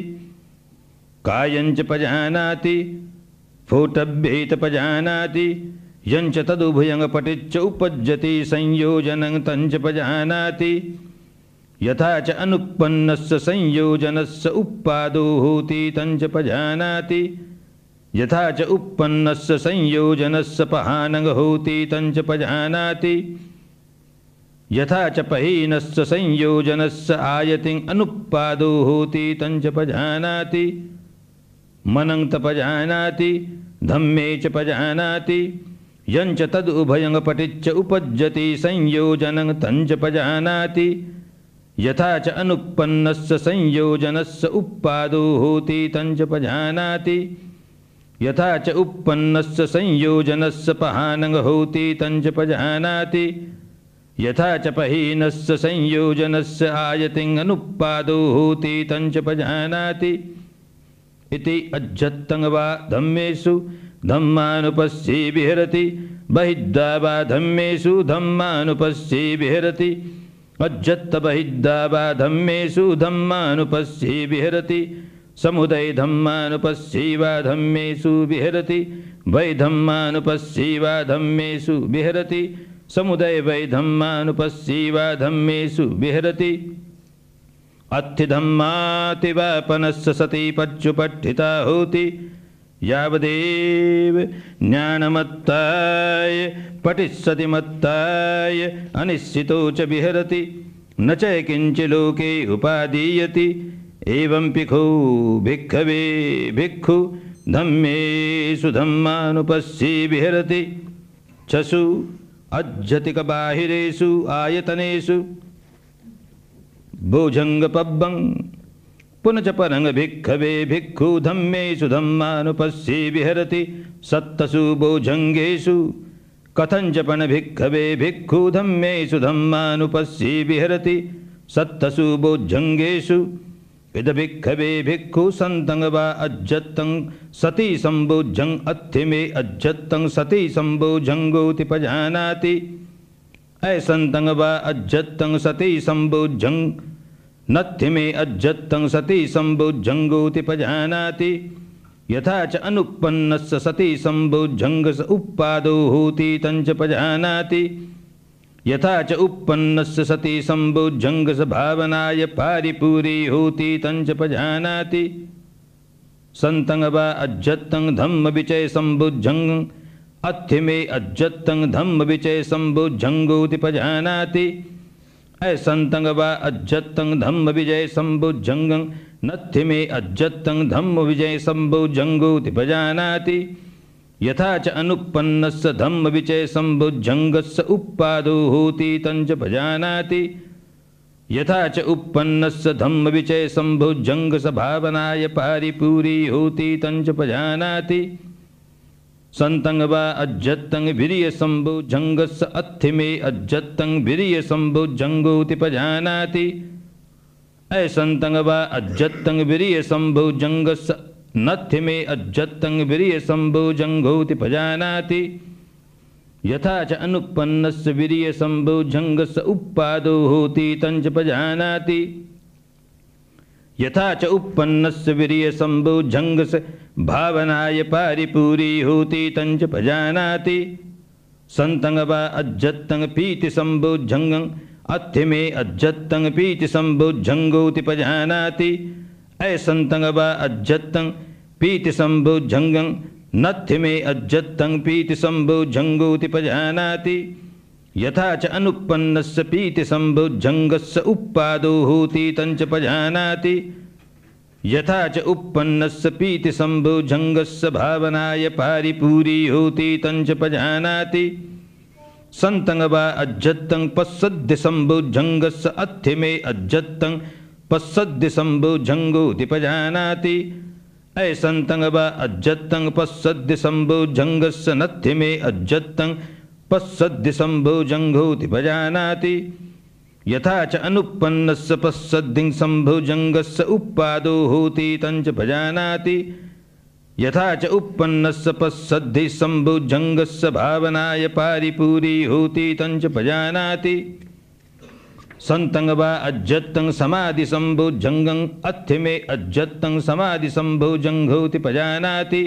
कायं च पजानाति फोटभ्येत पजानाति यंच तदुभयं पटिच्च उपज्जति संयोजनं तं च पजानाति यथा च अनुत्पन्नस्य संयोजनस्य उत्पादो होति तं च पजानाति यथा च उत्पन्नस्य संयोजनस्य पहानंग होति तं च पजानाति यथा च पहीनस्य संयोजनस्य आयतिं अनुत्पादो होति तं च पजानाति मनं च पजानाति धम्मे च पजानाति यंच तदुभयं पटिच्च उपज्जति संयोजनं तं च पजानाति यथा च अनुत्पन्नस्य संयोजनस्य उत्पादो होति तं च पजानाति यथा च उत्पन्नस्य संयोजनस्य पहानंग होति तं च पजानाति यथा च पहीनस्य संयोजनस्य आयतिं अनुत्पादो होति तं च पजानाति इति अज्जत्तं वा धम्मेषु धम्मानुपस्ये विहरति बहिद्धा वा धम्मेषु धम्मानुपस्ये विहरति अज्जत्त बहिद्धा वा धम्मेषु धम्मानुपस्ये विहरति समुदय धम्मानुपस्ये वा धम्मेषु विहरति वै धम्मानुपस्ये वा धम्मेषु विहरति समुदय वै धम्मानुपस्ये वा धम्मेषु विहरति अत्थि धम्माति वापनस्य सति पच्चुपट्ठिता होति यावदेव ज्ञानमत्ताय पठिष्यति मत्ताय अनिश्चितो च विहरति न च किंच लोके उपादीयति एवं पिखो भिक्खवे भिक्खु धम्मेषु धम्मानुपस्ये विहरति चसु अज्जतिक बाहिरेषु आयतनेषु भुजंग पब्बं पुनच परंग भिक्खवे भिक्खु धम्मेषु धम्मानुपस्ये विहरति सत्तसु भुजंगेषु कथंचपन भिक्खवे भिक्खु धम्मेषु धम्मानुपस्ये विहरति सत्तसु भुजंगेषु इद भिक्खवे भिक्खु संतं वा अज्जत्तं सति संभुजं अत्थिमे अज्जत्तं सति संभुजंगोति पजानाति ऐसंतं वा अज्जत्तं सति संभुजं नत्थिमे अज्जत्तं सति संभुजंगोति पजानाति यथा च अनुत्पन्नस्य सति संभुजंगस उत्पादो होति तं च पजानाति यथा च उत्पन्नस्य सति संभुजंगस भावनाय पारिपूरी होति तं च पजानाति संतं वा अज्जत्तं धम्म विचय संभुजं अत्थिमे अज्जत्तं धम्म विचय संभुजंगोति पजानाति ऐसंतं वा अज्जत्तं धम्म विजय संभुजंगं नत्थिमे अज्जत्तं धम्म विजय संभुजंगोति पजानाति यथा च अनुत्पन्नस्य धम्म विचय संभुजंगस्य उत्पादो होति तं च पजानाति यथा च उत्पन्नस्य धम्म विचय संभुजंगस भावनाय पारिपूरी होति तं च पजानाति संतं वा अज्जत्तं वीर्य संभुजंगस्य अत्थिमे अज्जत्तं वीर्य संभुजंगोति पजानाति संतं वा अज्जत्तं वीर्य संभुजंगस्य नत्थिमे अज्जत्तं वीर्य संभुजंगोति पजानाति यथा च अनुपन्नस्य वीर्य संभुजंगस्य उपादो होति तंच पजानाति यथा च उपन्नस्य वीर्य संभुजंगस्य भावनाय पारिपूरी होति तंच पजानाति संतं वा अज्जत्तं पीति संभुजंगं अत्थिमे अज्जत्तं पीति संभुजंगोति पजानाति संतं वा अज्जत्तं पीति संभुजंगं नत्थिमे अज्जत्तं पीति संभुजंगोति पजानाति यथा च अनुपन्नस्य पीति संभुजंगस्य उपादो होति तंच पजानाति यथा च उपन्नस्य पीति संभुजंगस्य भावनाय पारिपूरी होति तंच पजानाति संतं वा अज्जत्तं पश्यद्य संभुजंगस्य अत्थिमे अज्जत्तं पश्यद्य संभुजंगोति पजानाति संतं वा अज्जत्तं पश्यद्य संभुजंगस्य नत्थिमे अज्जत्तं पश्यद्य संभुजंगोति पजानाति यथा च अनुपन्नस्य पश्यद्य संभुजंगस्य उपादो होति तंच पजानाति यथा च उपन्नस्य पश्यद्य संभुजंगस्य भावनाय पारिपूरी होति तंच पजानाति संतं वा अज्जत्तं समाधि संभुजंगं अत्थिमे अज्जत्तं समाधि संभुजंगोति पजानाति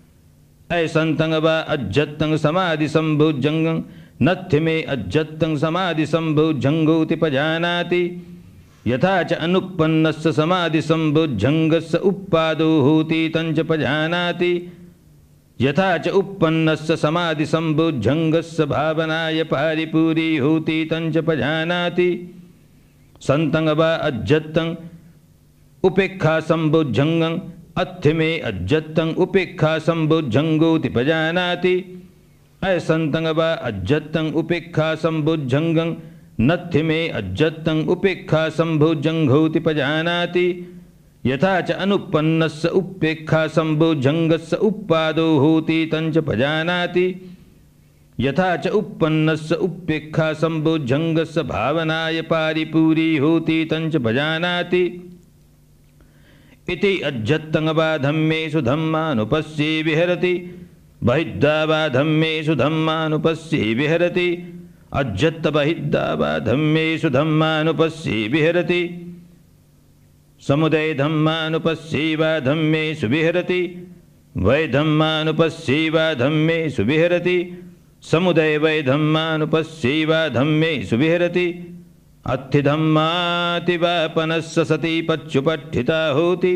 संतं वा अज्जत्तं समाधि संभुजंगं नत्थिमे अज्जत्तं समाधि संभुजंगोति पजानाति यथा च अनुपन्नस्य समाधि संभुजंगस्य उपादो होति तंच पजानाति यथा च उपन्नस्य समाधि संभुजंगस्य भावनाय पारिपूरी होति तंच पजानाति संतं वा अज्जत्तं उपेक्षा संभुजंगं अत्थिमे अज्जत्तं उपेक्षा संभुजंगोति पजानाति संतं वा अज्जत्तं उपेक्षा संभुजंगं नत्थिमे अज्जत्तं उपेक्षा संभुजंगोति पजानाति यथा च अनुपन्नस्य उपेक्षा संभुजंगस्य उपादो होति तंच पजानाति यथा च उपन्नस्य उपेक्षा संभुजंगस्य भावनाय पारिपूरी होति तंच पजानाति इति अज्जत्तं वा धम्मेषु धम्मानुपस्ये विहरति बहिद्धा वा धम्मेषु धम्मानुपस्ये विहरति अज्जत्त बहिद्धा वा धम्मेषु धम्मानुपस्ये विहरति समुदय धम्मानुपस्ये वा धम्मेषु विहरति वै धम्मानुपस्ये वा धम्मेषु विहरति समुदय वै धम्मानुपस्ये वा धम्मेषु विहरति अत्थि धम्माति वापनस्य सति पच्युपठिता होति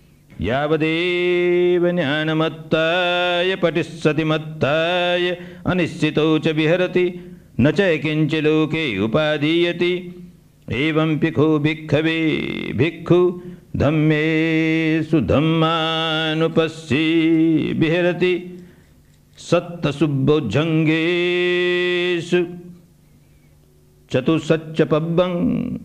यावदेव ज्ञानमत्ताय पठिष्यति मत्ताय अनिश्चितो च विहरति न च किंच लोके उपादीयति एवं भिक्खु भिक्खवे भिक्खु धम्मेषु धम्मानुपस्ये विहरति सत्तसुभुजंगेषु चतुसच्च पब्बं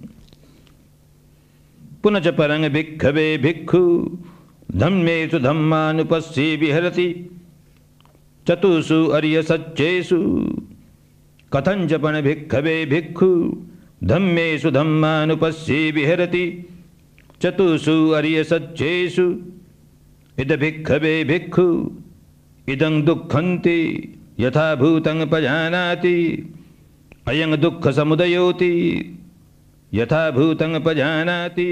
पुनः च परं भिक्खवे भिक्खु धम्मेषु धम्मानुपस्ये विहरति चतुषु अर्यसच्चेषु कथंच पण भिक्खवे भिक्खु धम्मेषु धम्मानुपस्ये विहरति चतुषु अर्यसच्चेषु इद भिक्खवे भिक्खु इदं दुःखन्ति यथा भूतं पजानाति अयं दुःख समुदयोति यथा भूतं पजानाति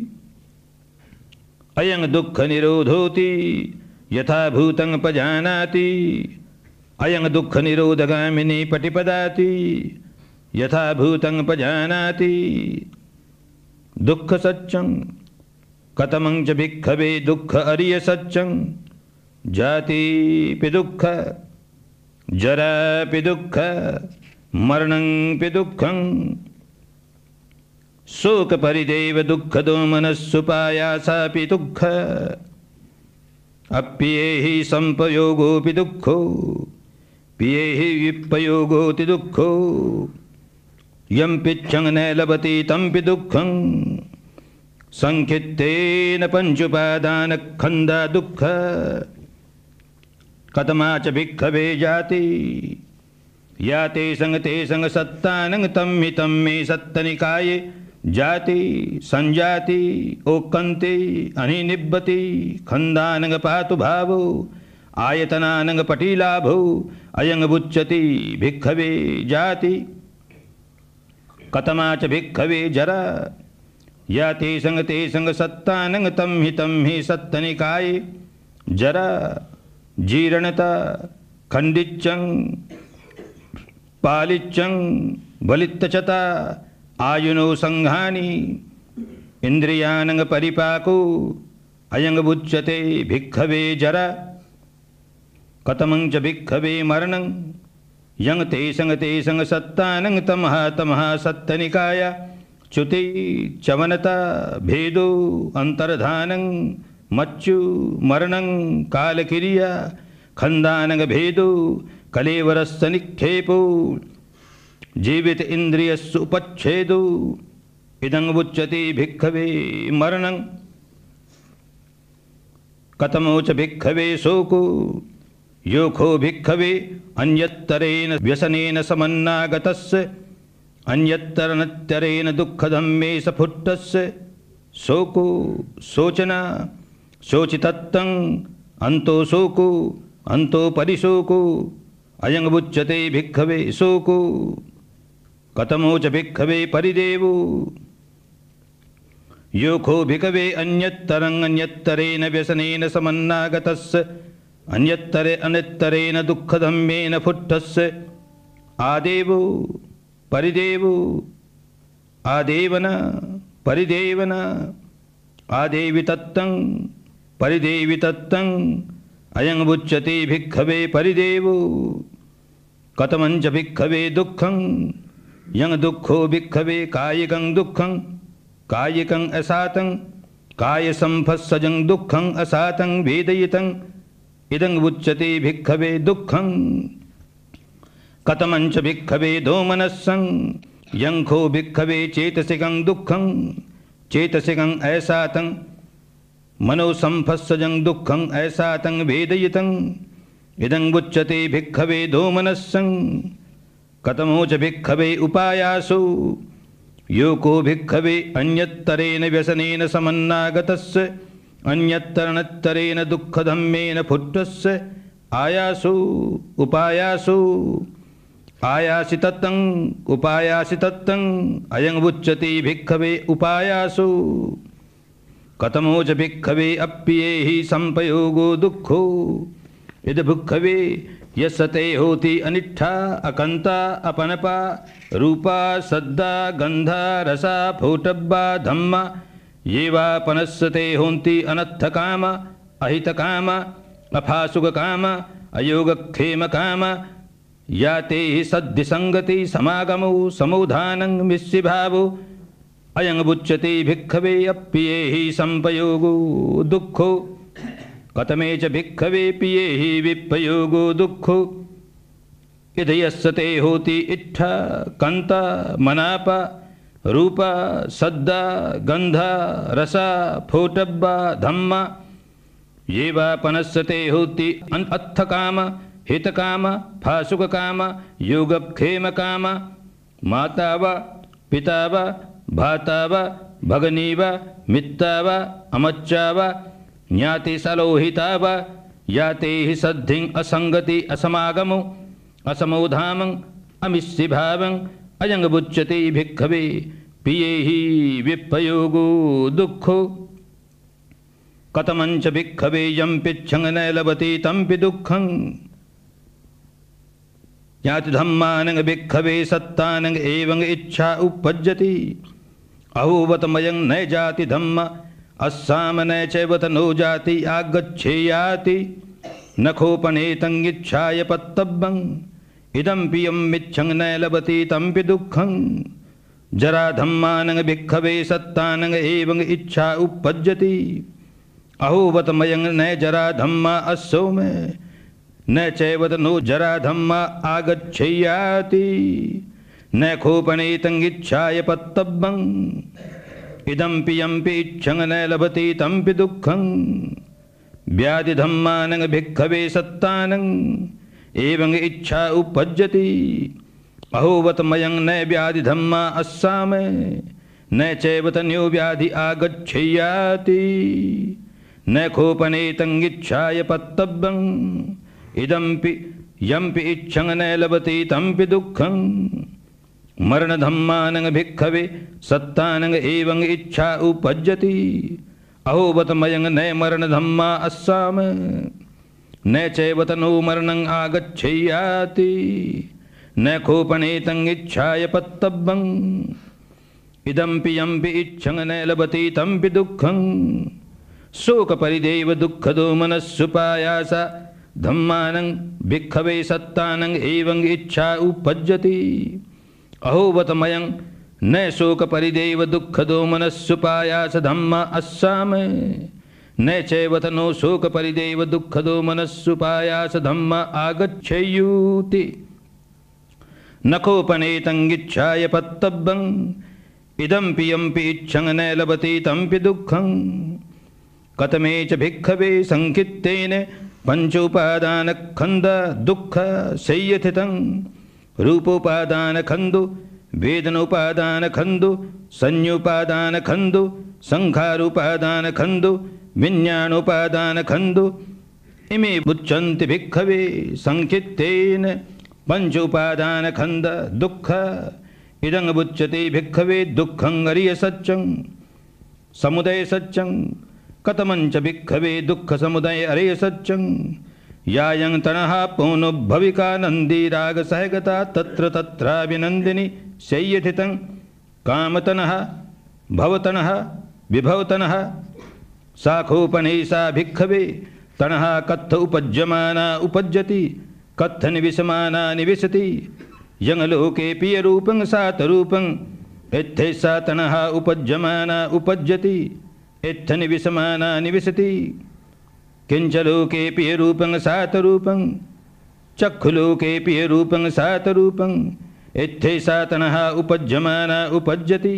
अयं दुःख निरोधोति यथा भूतं पजानाति अयं दुःख निरोधगामिनी पटिपदाति यथा भूतं पजानाति दुःख सच्चं कथमं च भिक्खवे दुःख अर्य सच्चं जातिपि दुःख जरापि दुःख मरणं पि दुःखं शोक परिदेव दुःख दोमनस्सुपायासापि दुःख अप्येहि संपयोगोऽपि दुःखो प्येहि विपयोगोऽति दुःखो यं पिच्छं न लभते तं पि दुःखं संखित्तेन पंचुपादानखंदा दुःख कतमा च भिक्खवे जाति या ते संग सत्तानंग तम मे सत्तनिकाये जाति संजाति ओक्कन्ते अनिनिब्बति खंदानंग पातु भावो आयतनानंग पटीलाभो अयंग बुच्यति भिक्खवे जाति कतमा च भिक्खवे जरा या ते संग सत्तानंग तम हि सत्तनिकाये जरा जीर्णता खंडिच्चं पालिच्चं बलित्तचता आयुनो संघानि इंद्रियानंग परिपाको अयंग बुच्यते भिक्खवे जरा कतमं च भिक्खवे मरणं यंग ते संग सत्तानंग तमः सत्तनिकाया च्युति चवनता भेदो अंतर्धानं मच्चु मरणं कालकिरिया खंदानंग भेदो कलेवरस्य निक्षेपो जीवित इंद्रियस्य उपच्छेदो इदं बुच्यते भिक्खवे मरणं कतमो च भिक्खवे शोको योखो भिक्खवे अन्यत्तरेण व्यसनेन समन्नागतस्य अन्यत्तरनत्यरेण दुःखधम्मे सफुट्टस्य शोको शोचना शोचितत्तं अंतो शोको अंतो परिशोको अयं बुच्यते भिक्खवे शोको कतमो च भिक्खवे परिदेवो योखो भिक्खवे अन्यत्तरेण व्यसनेन समन्नागतस्य अन्यत्तरेण दुःखधम्मेन फुट्टस्य आदेवो परिदेवो आदेवन परिदेवन आदेवितत्तं परिदेवितत्तं अयं बुच्यते भिक्खवे परिदेवो कतमं च भिक्खवे दुःखं यं दुःखो भिक्खवे कायिकं दुःखं कायिकं असातं कायसंफस्सजं दुःखं असातं वेदयितं इदं बुच्यते भिक्खवे दुःखं कतमं च भिक्खवे दोमनस्सं यंखो भिक्खवे चेतसिकं दुःखं चेतसिकं असातं मनोसंफस्सजं दुःखं असातं वेदयितं इदं बुच्यते भिक्खवे दोमनस्सं कतमो च भिक्खवे उपायासो योको भिक्खवे अन्यत्तरेण व्यसनेन समन्नागतस्य अन्यत्तरनत्तरेण दुःखधम्मेन फुट्टस्य आयासो उपायासो आयासितत्तं उपायासितत्तं अयं बुच्यते भिक्खवे उपायासो कतमो च भिक्खवे अप्येहि संपयोगो दुःखो इद भिक्खवे यस्ते होति अनिष्ठा अकंता अपनपा रूपा सद्दा गंधा रसा फोटब्बा धम्मा ये वा पनस्सते होन्ति अनत्थ काम अहित काम अफासुक काम अयोगक्षेम काम याते हि सद्धि संगति समागमो समोधानं मिस्सिभावो अयं बुच्यते भिक्खवे अप्येहि संपयोगो दुःखो कतमे च भिक्खवे पियेहि विप्पयोगो दुःखो इदयस्सते होति इत्था कंता मनापा रूपा सद्दा गंधा रसा फोटब्बा धम्मा ये वा पनस्सते होति अत्थ काम हित काम फासुक काम योगक्षेम काम माता वा पिता वा भाता वा भगनी वा मित्ता वा अमच्चा वा ज्ञाति सलोहिता वा याते हि सद्धिं असंगति असमागमो असमोधामं अमिस्सिभावं अयं बुच्यते भिक्खवे पियेहि विप्पयोगो दुःखो कतमं च भिक्खवे यं पिच्छं न लभते तंपि दुःखं याति धम्मानं भिक्खवे सत्तानं एवं इच्छा उपपज्यति अहोवतमयं न जाति धम्म अस्साम न चैवत नो जाति आगच्छेयाति नखोपनेतं इच्छाय पत्तब्बं इदं पियं मिच्छं न लभते तंपि दुःखं जरा धम्मानं भिक्खवे सत्तानं एवं इच्छा उपपज्यति अहोवतमयं न जरा धम्मा अस्सौम न चैवत नो जरा धम्मा आगच्छेयाति न खोपनेतं इच्छाय पत्तब्बं इदं पियं इच्छं न लभते तंपि दुःखं व्याधिधम्मानं भिक्खवे सत्तानं एवं इच्छा उपज्यति अहोवत मयं न व्याधिधम्मा अस्साम न चैवतन्यो व्याधि आगच्छेयाति न खोपनेतं इच्छाय पत्तव्यं इदंपि यंपि इच्छं न लभते तंपि दुःखं मरणधम्मानं भिक्खवे सत्तानं एवं इच्छा उपज्यति अहोवत मयं न मरणधम्मा अस्साम न चैवतनो मरणं आगच्छेयाति न खोपनेतं इच्छाय पत्तव्यं इदंपि यंपि इच्छं न लभते तंपि दुःखं शोक परिदेव दुःखदो मनस्सुपायास धम्मानं भिक्खवे सत्तानं एवं इच्छा उपज्यति अहोवत मयं न शोक परिदेव दुःखदो मनस्सुपायास धम्मा अस्साम न चैवतनो शोक परिदेव दुःखदो मनस्सुपायास धम्मा आगच्छेयुति नखोपनेतं इच्छाय पत्तव्यं इदंपि यंपि इच्छं न लभते तंपि दुःखं कतमे च भिक्खवे संकित्तेन पंचोपादानखंड दुःख संयथितं रूपोपादानखंडो वेदनोपादानखंडो संयोपादानखंडो संखारोपादानखंडो विज्ञानोपादानखंडो इमे मुच्यन्ते भिक्खवे संकित्तेन पंचोपादानखंड दुःख इदं बुच्यते भिक्खवे दुःखं अरिय सत्यं समुदय सत्यं कतमंच भिक्खवे दुःख समुदय अरिय सत्यं यायं तणः पौनोभविका नंदी राग सहगता तत्र तत्राभिनंदिनी शय्यथितं कामतनः भवतनः विभवतनः शाखोपनेशा भिक्खवे तणः कत्थ उपज्यमाना उपज्यति कत्थ निविशमाना निविशति यंगलोके पियरूपं सातरूपं इत्थैसा तणः उपज्यमाना उपज्यति इत्थ निविशमाना निविशति किंच लोके पियरूपं सातरूपं चक्षुलोके पियरूपं सातरूपं इत्थैसा तणः उपज्यमाना उपज्यति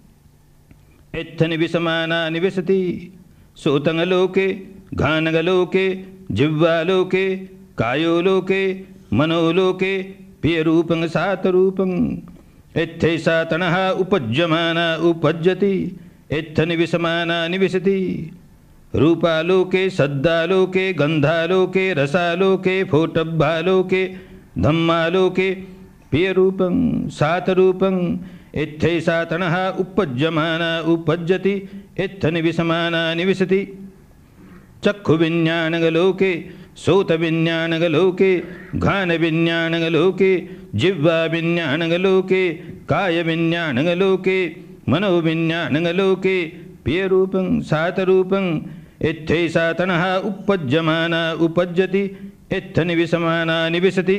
इत्थ निविशमाना निविशति सोतंगलोके घानगलोके जिह्वालोके कायोलोके मनोलोके पियरूपं सातरूपं इत्थैसा तणः उपज्यमाना उपज्यति इत्थ निविशमाना निविशति रूपालोके सद्दालोके गंधालोके रसालोके फोटब्बालोके धम्मालोके पियरूपं सातरूपं इत्थैसा तणः उपज्यमाना उपज्यति इत्थ निविशमाना निविशति चक्षुविज्ञानगलोके सोतविज्ञानगलोके घानविज्ञानगलोके जिह्वाविज्ञानगलोके कायविज्ञानगलोके मनोविज्ञानगलोके पियरूपं सातरूपं इत्थैसा तणः उपज्यमाना उपज्यति इत्थ निविशमाना निविशति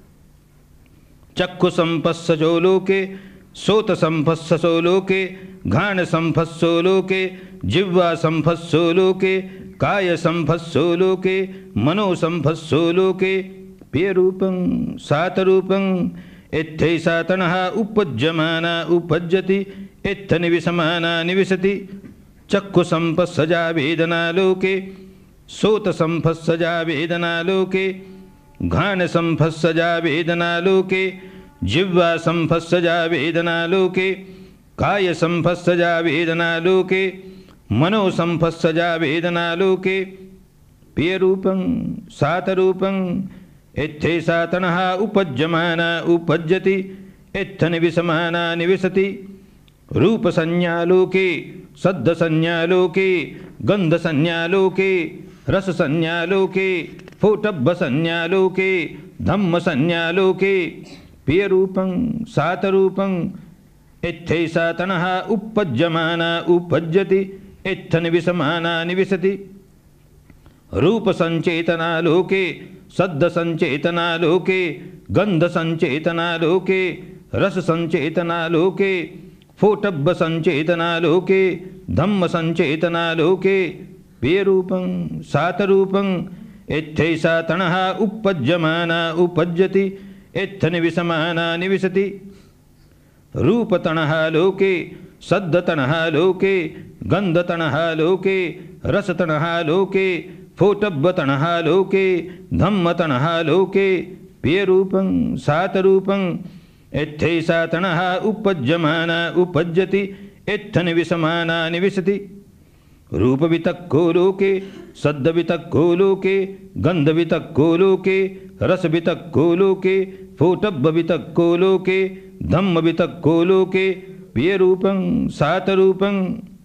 चक्षुसंपස්සजो लोके सोतसंपස්සसो लोके घानसंपස්සो लोके जिह्वासंपස්සो लोके कायसंपස්සो लोके मनोसंपස්සो लोके पियरूपं सातरूपं इत्थैसा तणः उपज्यमाना उपज्यति इत्थ निविशमाना निविशति चक्षुसंपස්සजा वेदनालोके सोतसंपස්සजा वेदनालोके घानसंपස්සजा वेदनालोके जिह्वासंपස්සजा वेदनालोके कायसंपස්සजा वेदनालोके मनोसंपස්සजा वेदनालोके पियरूपं सातरूपं इत्थैसा तणः उपज्यमाना उपज्यति इत्थ निविशमाना निविशति रूपसंज्ञालोके सद्दसंज्ञालोके गंधसंज्ञालोके रससंज्ञालोके फोटब्बसंज्ञालोके धम्मसंज्ञालोके पियरूपं सातरूपं इत्थैसा तणः उपज्यमाना उपज्यति इत्थ निविशमाना निविशति रूपसंचेतनालोके सद्दसंचेतनालोके गंधसंचेतनालोके रससंचेतनालोके फोटब्बसंचेतनालोके धम्मसंचेतनालोके पियरूपं सातरूपं इत्थैसा तणः उपज्यमाना उपज्यति इत्थ निविशमाना निविशति रूपतणः लोके सद्दतणः लोके गंधतणः लोके रसतणः लोके फोटब्बतणः लोके धम्मतणः लोके पेयरूपं सातरूपं एत्थैसा तणः उपज्यमाना उपज्यति एत्थन विसमाना निविशति रूपवितक्को लोके सद्दवितक्को लोके गन्धवितक्को लोके रसवितक्को लोके फोटब्बवितक्को लोके धम्मवितक्को लोके पेयरूपं सातरूपं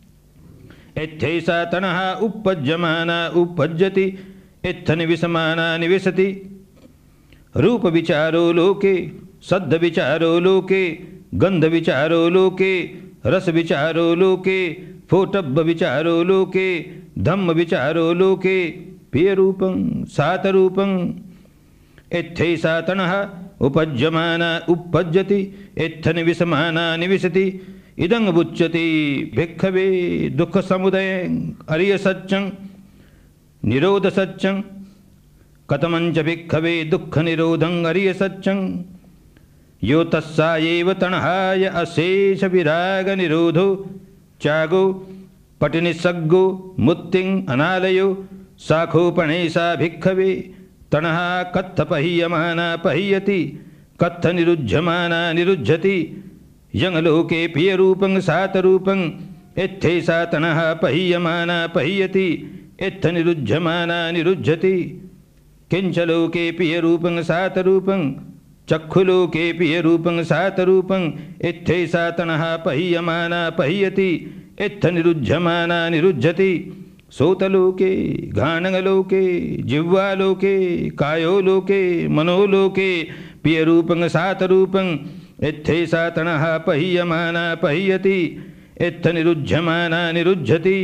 एत्थैसा तणः उपज्यमाना उपज्यति एत्थन विसमाना निविशति रूप विचारो लोके सद्द विचारो लोके गंध विचारो लोके रस विचारो लोके फोटब्ब विचारो लोके धम्म विचारो लोके पेयरूपं सातरूपं एत्थैसा तणः उपज्यमाना उपज्यति एत्थन विसमाना निविशति इदं उच्यते भिक्खवे दुःख समुदयं अरिय सत्यं निरोध सत्यं कथमंच भिक्खवे दुःख निरोधं अरिय सत्यं यो तस्सा एव तणहाय अशेष विराग निरोधो चागो पटिनिसग्गो मुत्तिं अनालयो शाखोपणेशा भिक्खवे तणः कत्थ पह्यमाना पह्यति कत्थ निरुध्यमाना निरुध्यति यंलोके पियरूपं सातरूपं एत्थैसा तणः पह्यमाना पह्यति एत्थ निरुध्यमाना निरुध्यति किंच लोके पियरूपं सातरूपं चक्षुलोके पियरूपं सातरूपं एत्थैसा तणः पह्यमाना पह्यति एत्थ निरुध्यमाना निरुध्यति सोतलोके घाणलोके जिह्वालोके कायोलोके मनोलोके पियरूपं सातरूपं एत्थैसा तणः पह्यमाना पह्यति एत्थ निरुध्यमाना निरुध्यति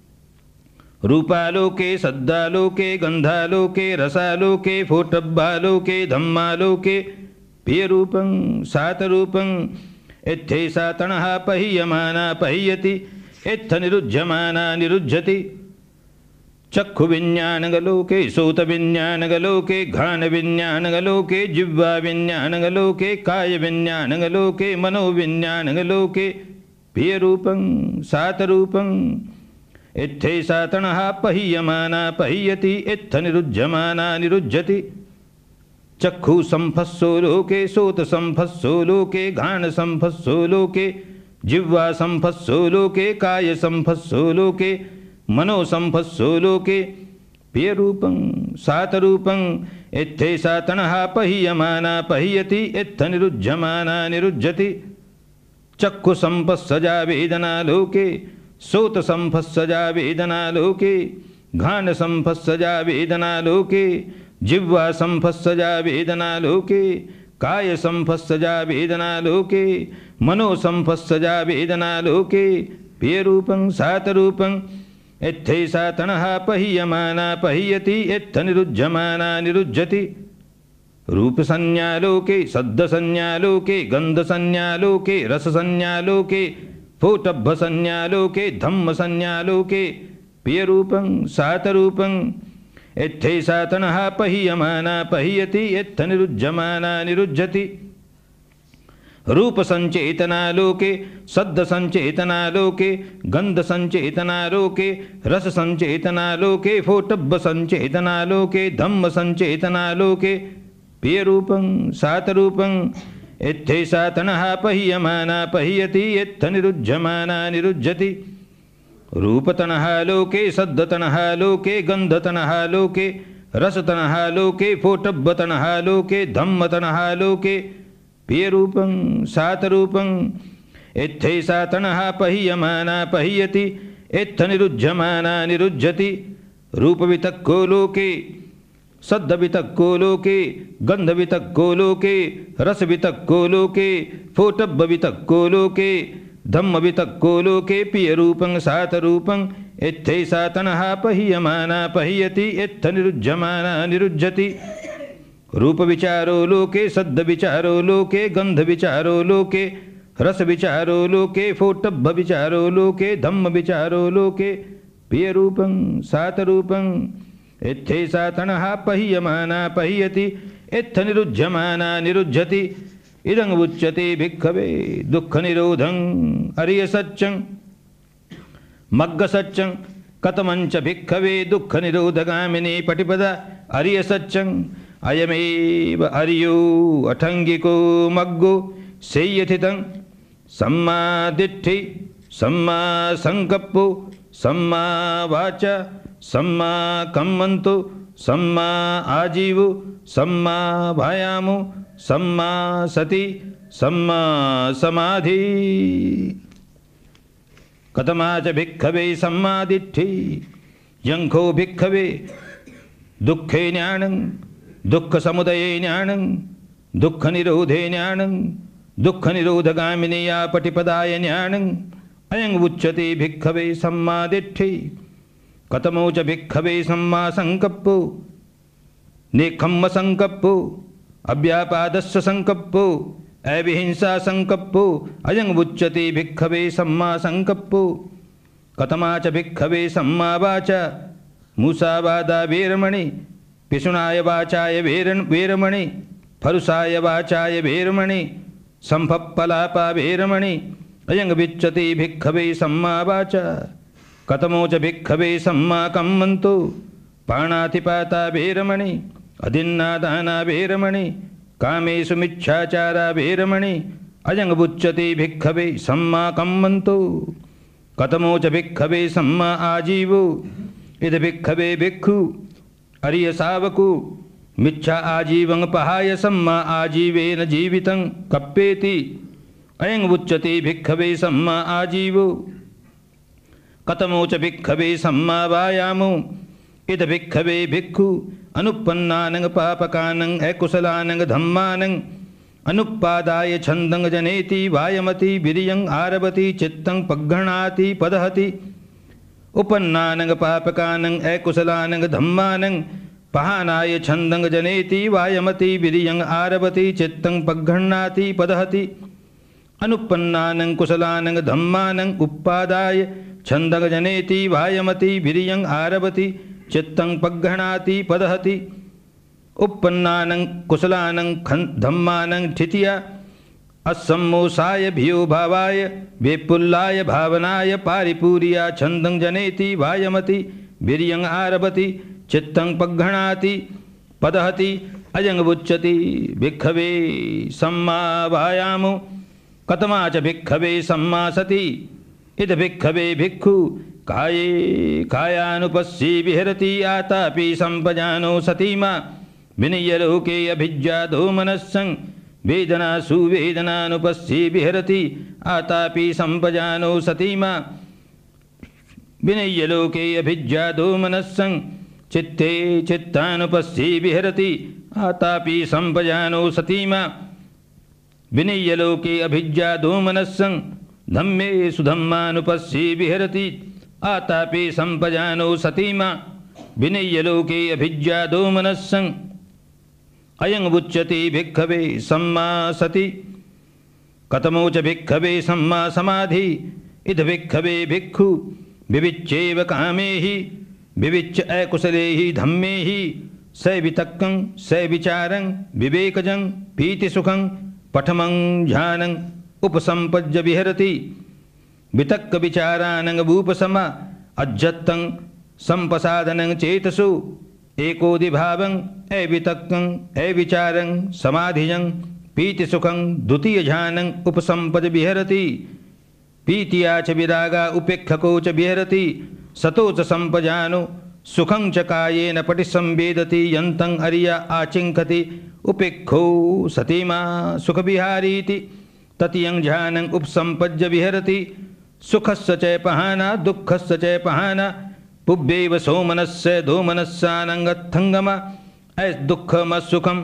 रूपालोके सद्दालोके गंधालोके रसालोके फोटब्बालोके धम्मालोके पेयरूपं सातरूपं एत्थैसा तणः पह्यमाना पह्यति एत्थ निरुध्यमाना निरुध्यति चक्षुविज्ञानगलोके सोतविज्ञानगलोके घ्राणविज्ञानगलोके जिह्वाविज्ञानगलोके कायविज्ञानगलोके मनोविज्ञानगलोके पेयरूपं सातरूपं एत्थैसा तणः पह्यमाना पह्यति एत्थ निरुध्यमाना निरुध्यति चक्षु संफस्सो लोके सोत संफस्सो लोके घ्राण संफस्सो लोके जिह्वा संफस्सो लोके काय संफस्सो लोके मनो संफस्सो लोके पेयरूपं सातरूपं एत्थैसा तणः पह्यमाना पह्यति एत्थ निरुध्यमाना निरुध्यति चक्षु संपस्सजा वेदना लोके सोत संफस्सजा वेदना लोके घ्राण संफस्सजा वेदना लोके जिह्वा संफस्सजा वेदना लोके काय संफस्सजा वेदना लोके मनो संफस्सजा वेदना लोके पेयरूपं सातरूपं एत्थैसा तणः पह्यमाना पह्यति एत्थ निरुध्यमाना निरुध्यति रूपसंज्ञालोके सद्दसंज्ञालोके गन्धसंज्ञालोके रससंज्ञालोके फोटब्बसंज्ञालोके धम्मसंज्ञालोके पेयरूपं सातरूपं एत्थैसा तणः पह्यमाना पह्यति एत्थ निरुध्यमाना निरुध्यति रूपसंचेतनालोके सद्दसंचेतनालोके गन्धसंचेतनालोके रससंचेतनालोके फोटब्बसंचेतनालोके धम्मसंचेतनालोके पेयरूपं सातरूपं एत्थैसा तणः पह्यमाना पह्यति एत्थ निरुध्यमाना निरुध्यति रूपतणः लोके सद्दतणः लोके गन्धतणः लोके रसतणः लोके फोटब्बतणः लोके धम्मतणः लोके पेयरूपं सातरूपं एत्थैसा तणः पह्यमाना पह्यति एत्थ निरुध्यमाना निरुध्यति रूपवितक्को लोके सद्दवितक्को लोके गन्धवितक्को लोके रसवितक्को लोके फोटब्बवितक्को लोके धम्मवितक्को लोके पेयरूपं सातरूपं एत्थैसा तणः पह्यमाना पह्यति एत्थ निरुध्यमाना निरुध्यति रूपविचारो लोके सद्दविचारो लोके गन्धविचारो लोके रसविचारो लोके फोटब्बविचारो लोके धम्मविचारो लोके पेयरूपं सातरूपं एत्थैसा तणः पह्यमाना पह्यति एत्थ निरुध्यमाना निरुध्यति इदं उच्यते भिक्खवे दुःख निरोधं अरिय सत्यं मग्ग सत्यं कतमंच भिक्खवे दुख निरोधगामिनी पटिपद अरिय सच्चं अयमेव अरियो अठंगिको मग्गो सेयथितं सम्मा दिट्ठि सम्मा संकप्पो सम्मा वाचा सम्मा कम्मन्तो सम्मा आजीवो सम्मा वायामो सम्मा सति सम्मा समाधि कतमाच भिक्खवे सम्मा दिट्ठि यंखो भिक्खवे दुःखे ज्ञानं दुःख समुदये ज्ञानं दुःख निरोधे ज्ञानं दुःख निरोधगामिनी या पटिपदाय ज्ञानं अयं उच्यते भिक्खवे सम्मा दिट्ठि कतमो च भिक्खवे सम्मा संकप्पो नेखम्म संकप्पो अव्यापादस्य संकप्पो अविहिंसा संकप्पो अयं उच्यते भिक्खवे सम्मा संकप्पो कतमा च भिक्खवे सम्मा वाचा मूसावादा वेरमणि पिशुनाय वाचाय वेरमणि फरुसाय वाचाय वेरमणि संभप्पलापा वेरमणि अयं विच्यते भिक्खवे सम्मा वाचा कतमो च भिक्खवे सम्मा कम्मन्तो पाणातिपाता वेरमणि अदिन्नादाना वेरमणि कामेषु मिच्छाचारा वेरमणि अयं उच्यते भिक्खवे सम्मा कम्मन्तो कतमो च भिक्खवे सम्मा आजीवो इद भिक्खवे भिक्खु अरिय सावको मिच्छा आजीवं पहाय सम्मा आजीवेन जीवितं कप्पेति अयं उच्यते भिक्खवे सम्मा आजीवो कतमो च भिक्खवे सम्मा वायामो इद भिक्खवे भिक्खु अनुपन्नानं पापकानं अकुशलानं धम्मानं अनुपादाय छन्दं जनेति वायमति विरियं आरभति चित्तं पग्घणाति पदहति उपन्नानं पापकानं अकुशलानं धम्मानं पहानाय छन्दं जनेति वायमति विरियं आरभति चित्तं पग्घणाति पदहति अनुपन्नानं कुशलानं धम्मानं उपादाय छन्दं जनेति वायमति विरियं आरभति चित्तं पग्घणाति पदहति उपन्नानं कुशलानं धम्मानं ठितिया असम्मोसाय भियो भावाय वेपुल्लाय भावनाय पारिपूर्या छन्दं जनेति वायमति वीर्यं आरभति चित्तं पग्घणाति पदहति अयं उच्यते भिक्खवे सम्मा वायामो कतमा च भिक्खवे सम्मा सति इद भिक्खवे भिक्खु काये कायानुपस्सी विहरति आतापि संपजानो सतीमा विनयलोके अभिज्ञादो मनस्सं वेदनासु वेदनानुपस्सी विहरति आतापि संपजानो सतीमा विनयलोके अभिज्ञादो मनस्सं चित्ते चित्तानुपस्सी विहरति आतापि संपजानो सतीमा विनयलोके अभिज्ञादो मनस्सं धम्मेषु धम्मानुपस्सी विहरति आतापि संपजानो सतीमा विनय्यलोके अभिज्ञादो मनस्सं अयं उच्यते भिक्खवे सम्मा सति कतमो च भिक्खवे सम्मा समाधि इद भिक्खवे भिक्खु विविच्येव कामेहि विविच्य अकुशलेहि धम्मेहि स वितक्कं स विचारं विवेकजं पीतिसुखं पठमं ध्यानं उपसंपज्य विहरति वितक्क विचारानं भूपसमा अज्जत्तं संपसादनं चेतसु एकोदिभावं अवितक्कं अविचारं समाधिजं पीतिसुखं द्वितीय ध्यानं उपसंपद विहरति पीतिया च विरागा उपेक्षको च विहरति सतो च संपजानो सुखं च कायेन पटिसंवेदति यन्तं अर्या आचिङ्खति उपेक्षो सतीमा सुखविहारीति ततियं ध्यानं उपसंपज्य विहरति सुखस्य च पहाना दुःखस्य च पहाना पुब्बेव सोमनस्य दोमनस्सानङ्गत्थङ्गमा दुःखमसुखम्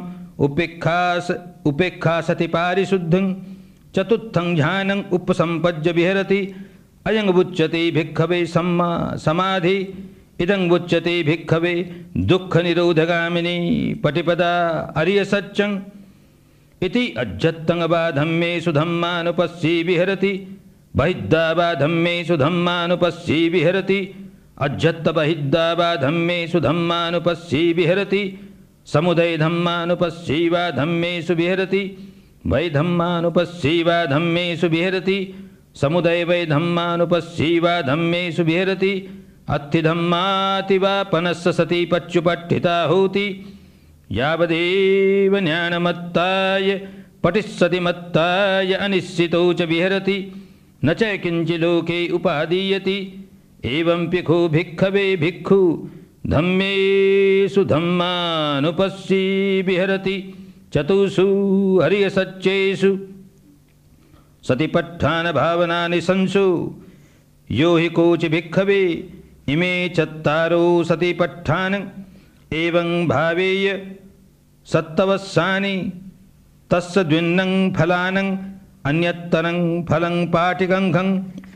उपेक्षा सति पारिशुद्धं चतुर्थं ध्यानं उपसंपज्य विहरति अयं उच्यते भिक्खवे सम्मा समाधि इदं उच्यते भिक्खवे दुःख निरोधगामिनी पटिपदा अरिय सच्चं इति अज्जत्तं वा धम्मेषु धम्मानुपस्सी विहरति बहिद्दा वा धम्मेषु धम्मानुपस्सी विहरति अज्जत्त बहिद्दा वा धम्मेषु धम्मानुपस्सी विहरति समुदय धम्मानुपस्सी वा धम्मेषु विहरति वै धम्मानुपस्सी वा धम्मेषु विहरति समुदय वै धम्मानुपस्सी वा धम्मेषु विहरति अत्थिधम्मातिवापनस्य सति पच्युपट्ठिता होति यावदेव ज्ञानमत्ताय पटिस्सति मत्ताय अनिश्चितो च विहरति न च किञ्चिलोके उपादीयति एवं पिखो भिक्खवे भिक्खु धम्मेषु धम्मानुपस्सी विहरति चतुषु हरियसच्चेषु सतिपट्ठान भावनानि संसु यो हि कोचि भिक्खवे इमे चत्तारो सतिपट्ठान एवं भावेय सत्तवस्सानि तस्य द्विन्नं फलानं अन्यत्तरं फलं पाटिकंखं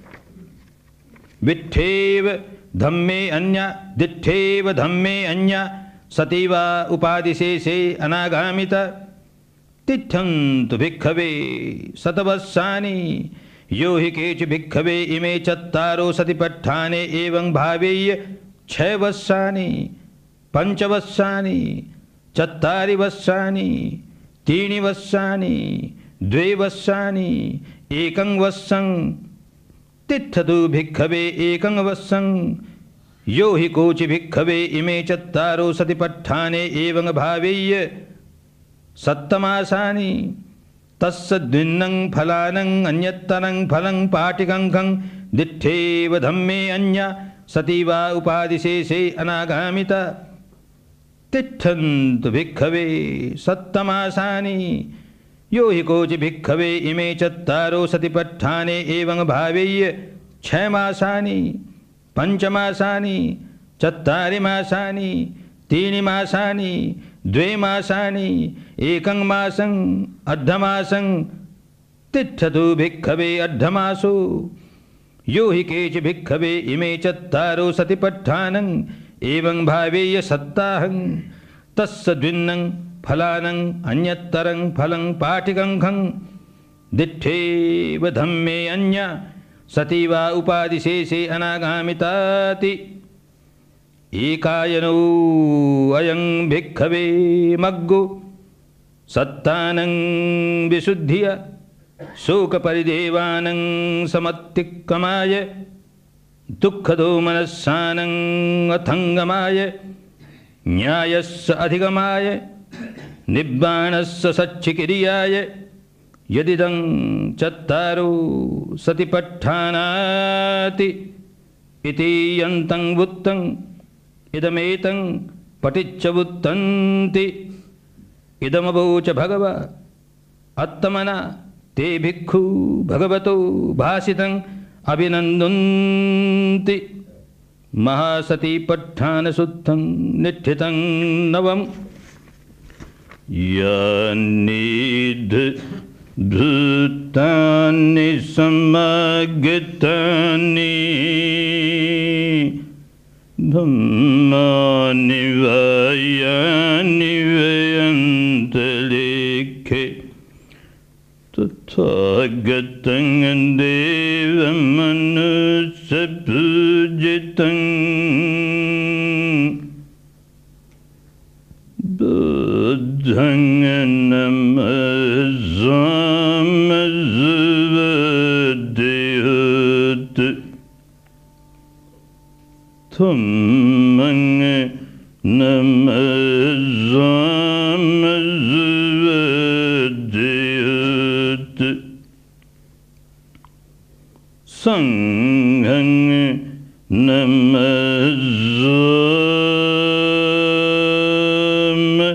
विट्ठेव धम्मे अन्या दिट्ठेव धम्मे अन्या सती वा उपादिशेषे अनागामिता तिष्ठन्तु भिक्खवे शतवत्सानि यो हि केचि भिक्खवे इमे चत्तारो सतिपट्ठाने एवं भावेय 6 वत्सानि 5 वत्सानि 4 वत्सानि 3 वत्सानि 2 वत्सानि 1 वत्सं तिष्ठतु भिक्खवे 1 वत्सं यो हि कोचि भिक्खवे इमे चत्तारो सतिपट्ठाने एवं भावेय 7 मासानि तस्य द्विन्नं फलानं अन्यत्तरं फलं पाटिकंखं दिट्ठेव धम्मे अन्या सती वा उपादिशेषे अनागामिता तिष्ठन्तु भिक्खवे 7 मासानि यो हि कोचि भिक्खवे इमे चत्तारो सतिपट्ठाने एवं भावेय 6 मासानि 5 मासानि 4 मासानि 3 मासानि 2 मासानि 1 मासं अर्धमासं तिष्ठतु भिक्खवे अर्धमासो यो हि केचि भिक्खवे इमे चत्तारो सतिपट्ठानं एवं भावेय सप्ताहं तस्य द्विन्नं फलानं अन्यत्तरं फलं पाटिकंखं दिट्ठेव धम्मे अन्या सती वा उपादिशेषे अनागामिताति एकायनो अयं भिक्खवे मग्गो सत्तानं विशुद्धिया शोकपरिदेवानं समत्तिक्कमाय दुःखदो मनस्सानं अथंगमाय न्यायस्य अधिगमाय निब्बाणस्य सच्चिकिरियाय यदिदं चत्तारो सतिपट्ठानाति इति यन्तं वुत्तं इदमेतं पठिच्च वुत्तन्ति इदमवोच भगवा अत्तमना ते भिक्खु भगवतो भासितं अभिनन्दन्ति महासतिपट्ठानसुत्थं निठ्ठितं नवम् यानि समगितानि धम्मानि वायानि वयन्तलेखे तथागतं देवमनुष्यपूजितं बुद्धं नमस्सामसुवदेहोत् thummang namazzamazvadiyat sanghang namazzam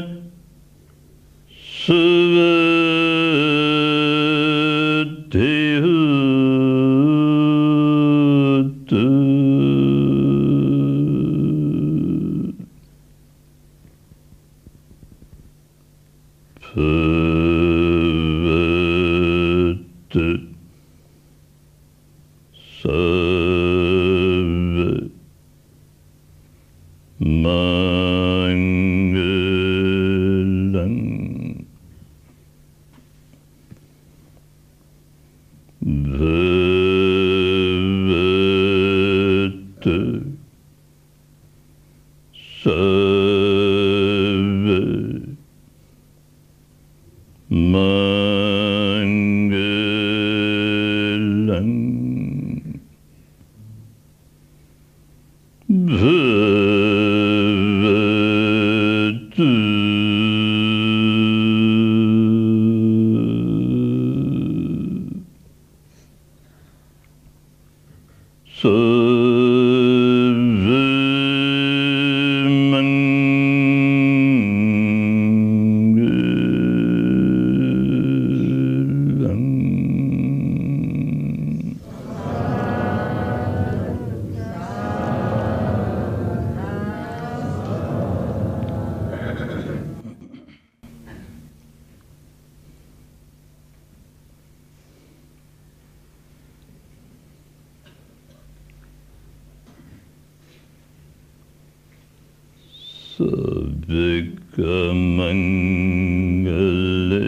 Sabhikamangale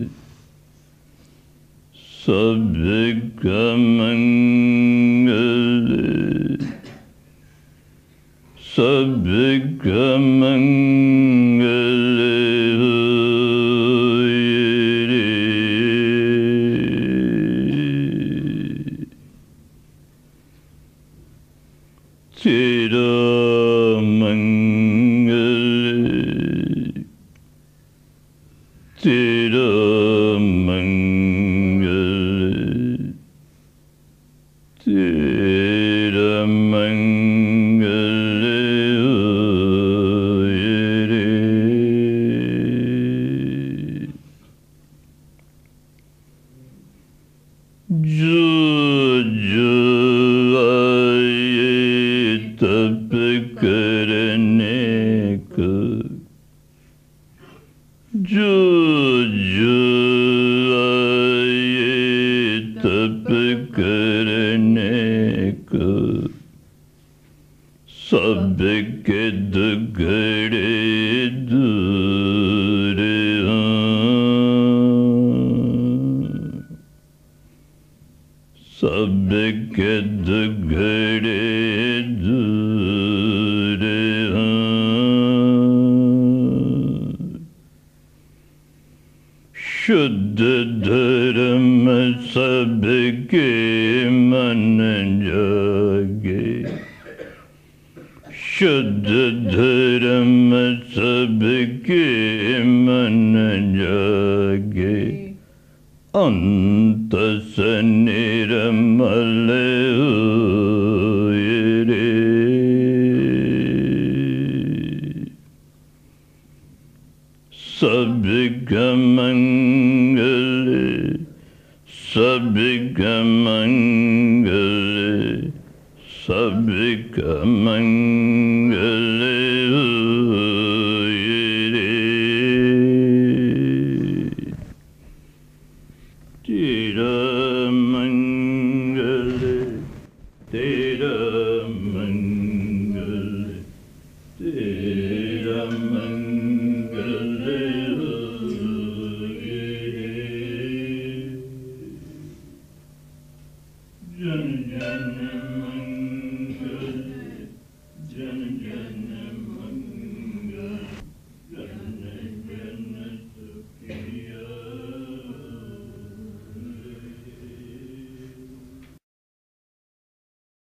Sabhikamangale Sabhikamangale Tiramangale Tiramangale Tiramangale Juju aye tap karne ko Juju aye tap karne ko sabke dugde dur sabke dugde dur Shuddha dharma sabke man jage Shuddha dharma sabke man jage Anta sanirmale hoye Sabhikamangale Sabhikamangale Sabhikamangale Tiramangale Tiramangale Tiramangale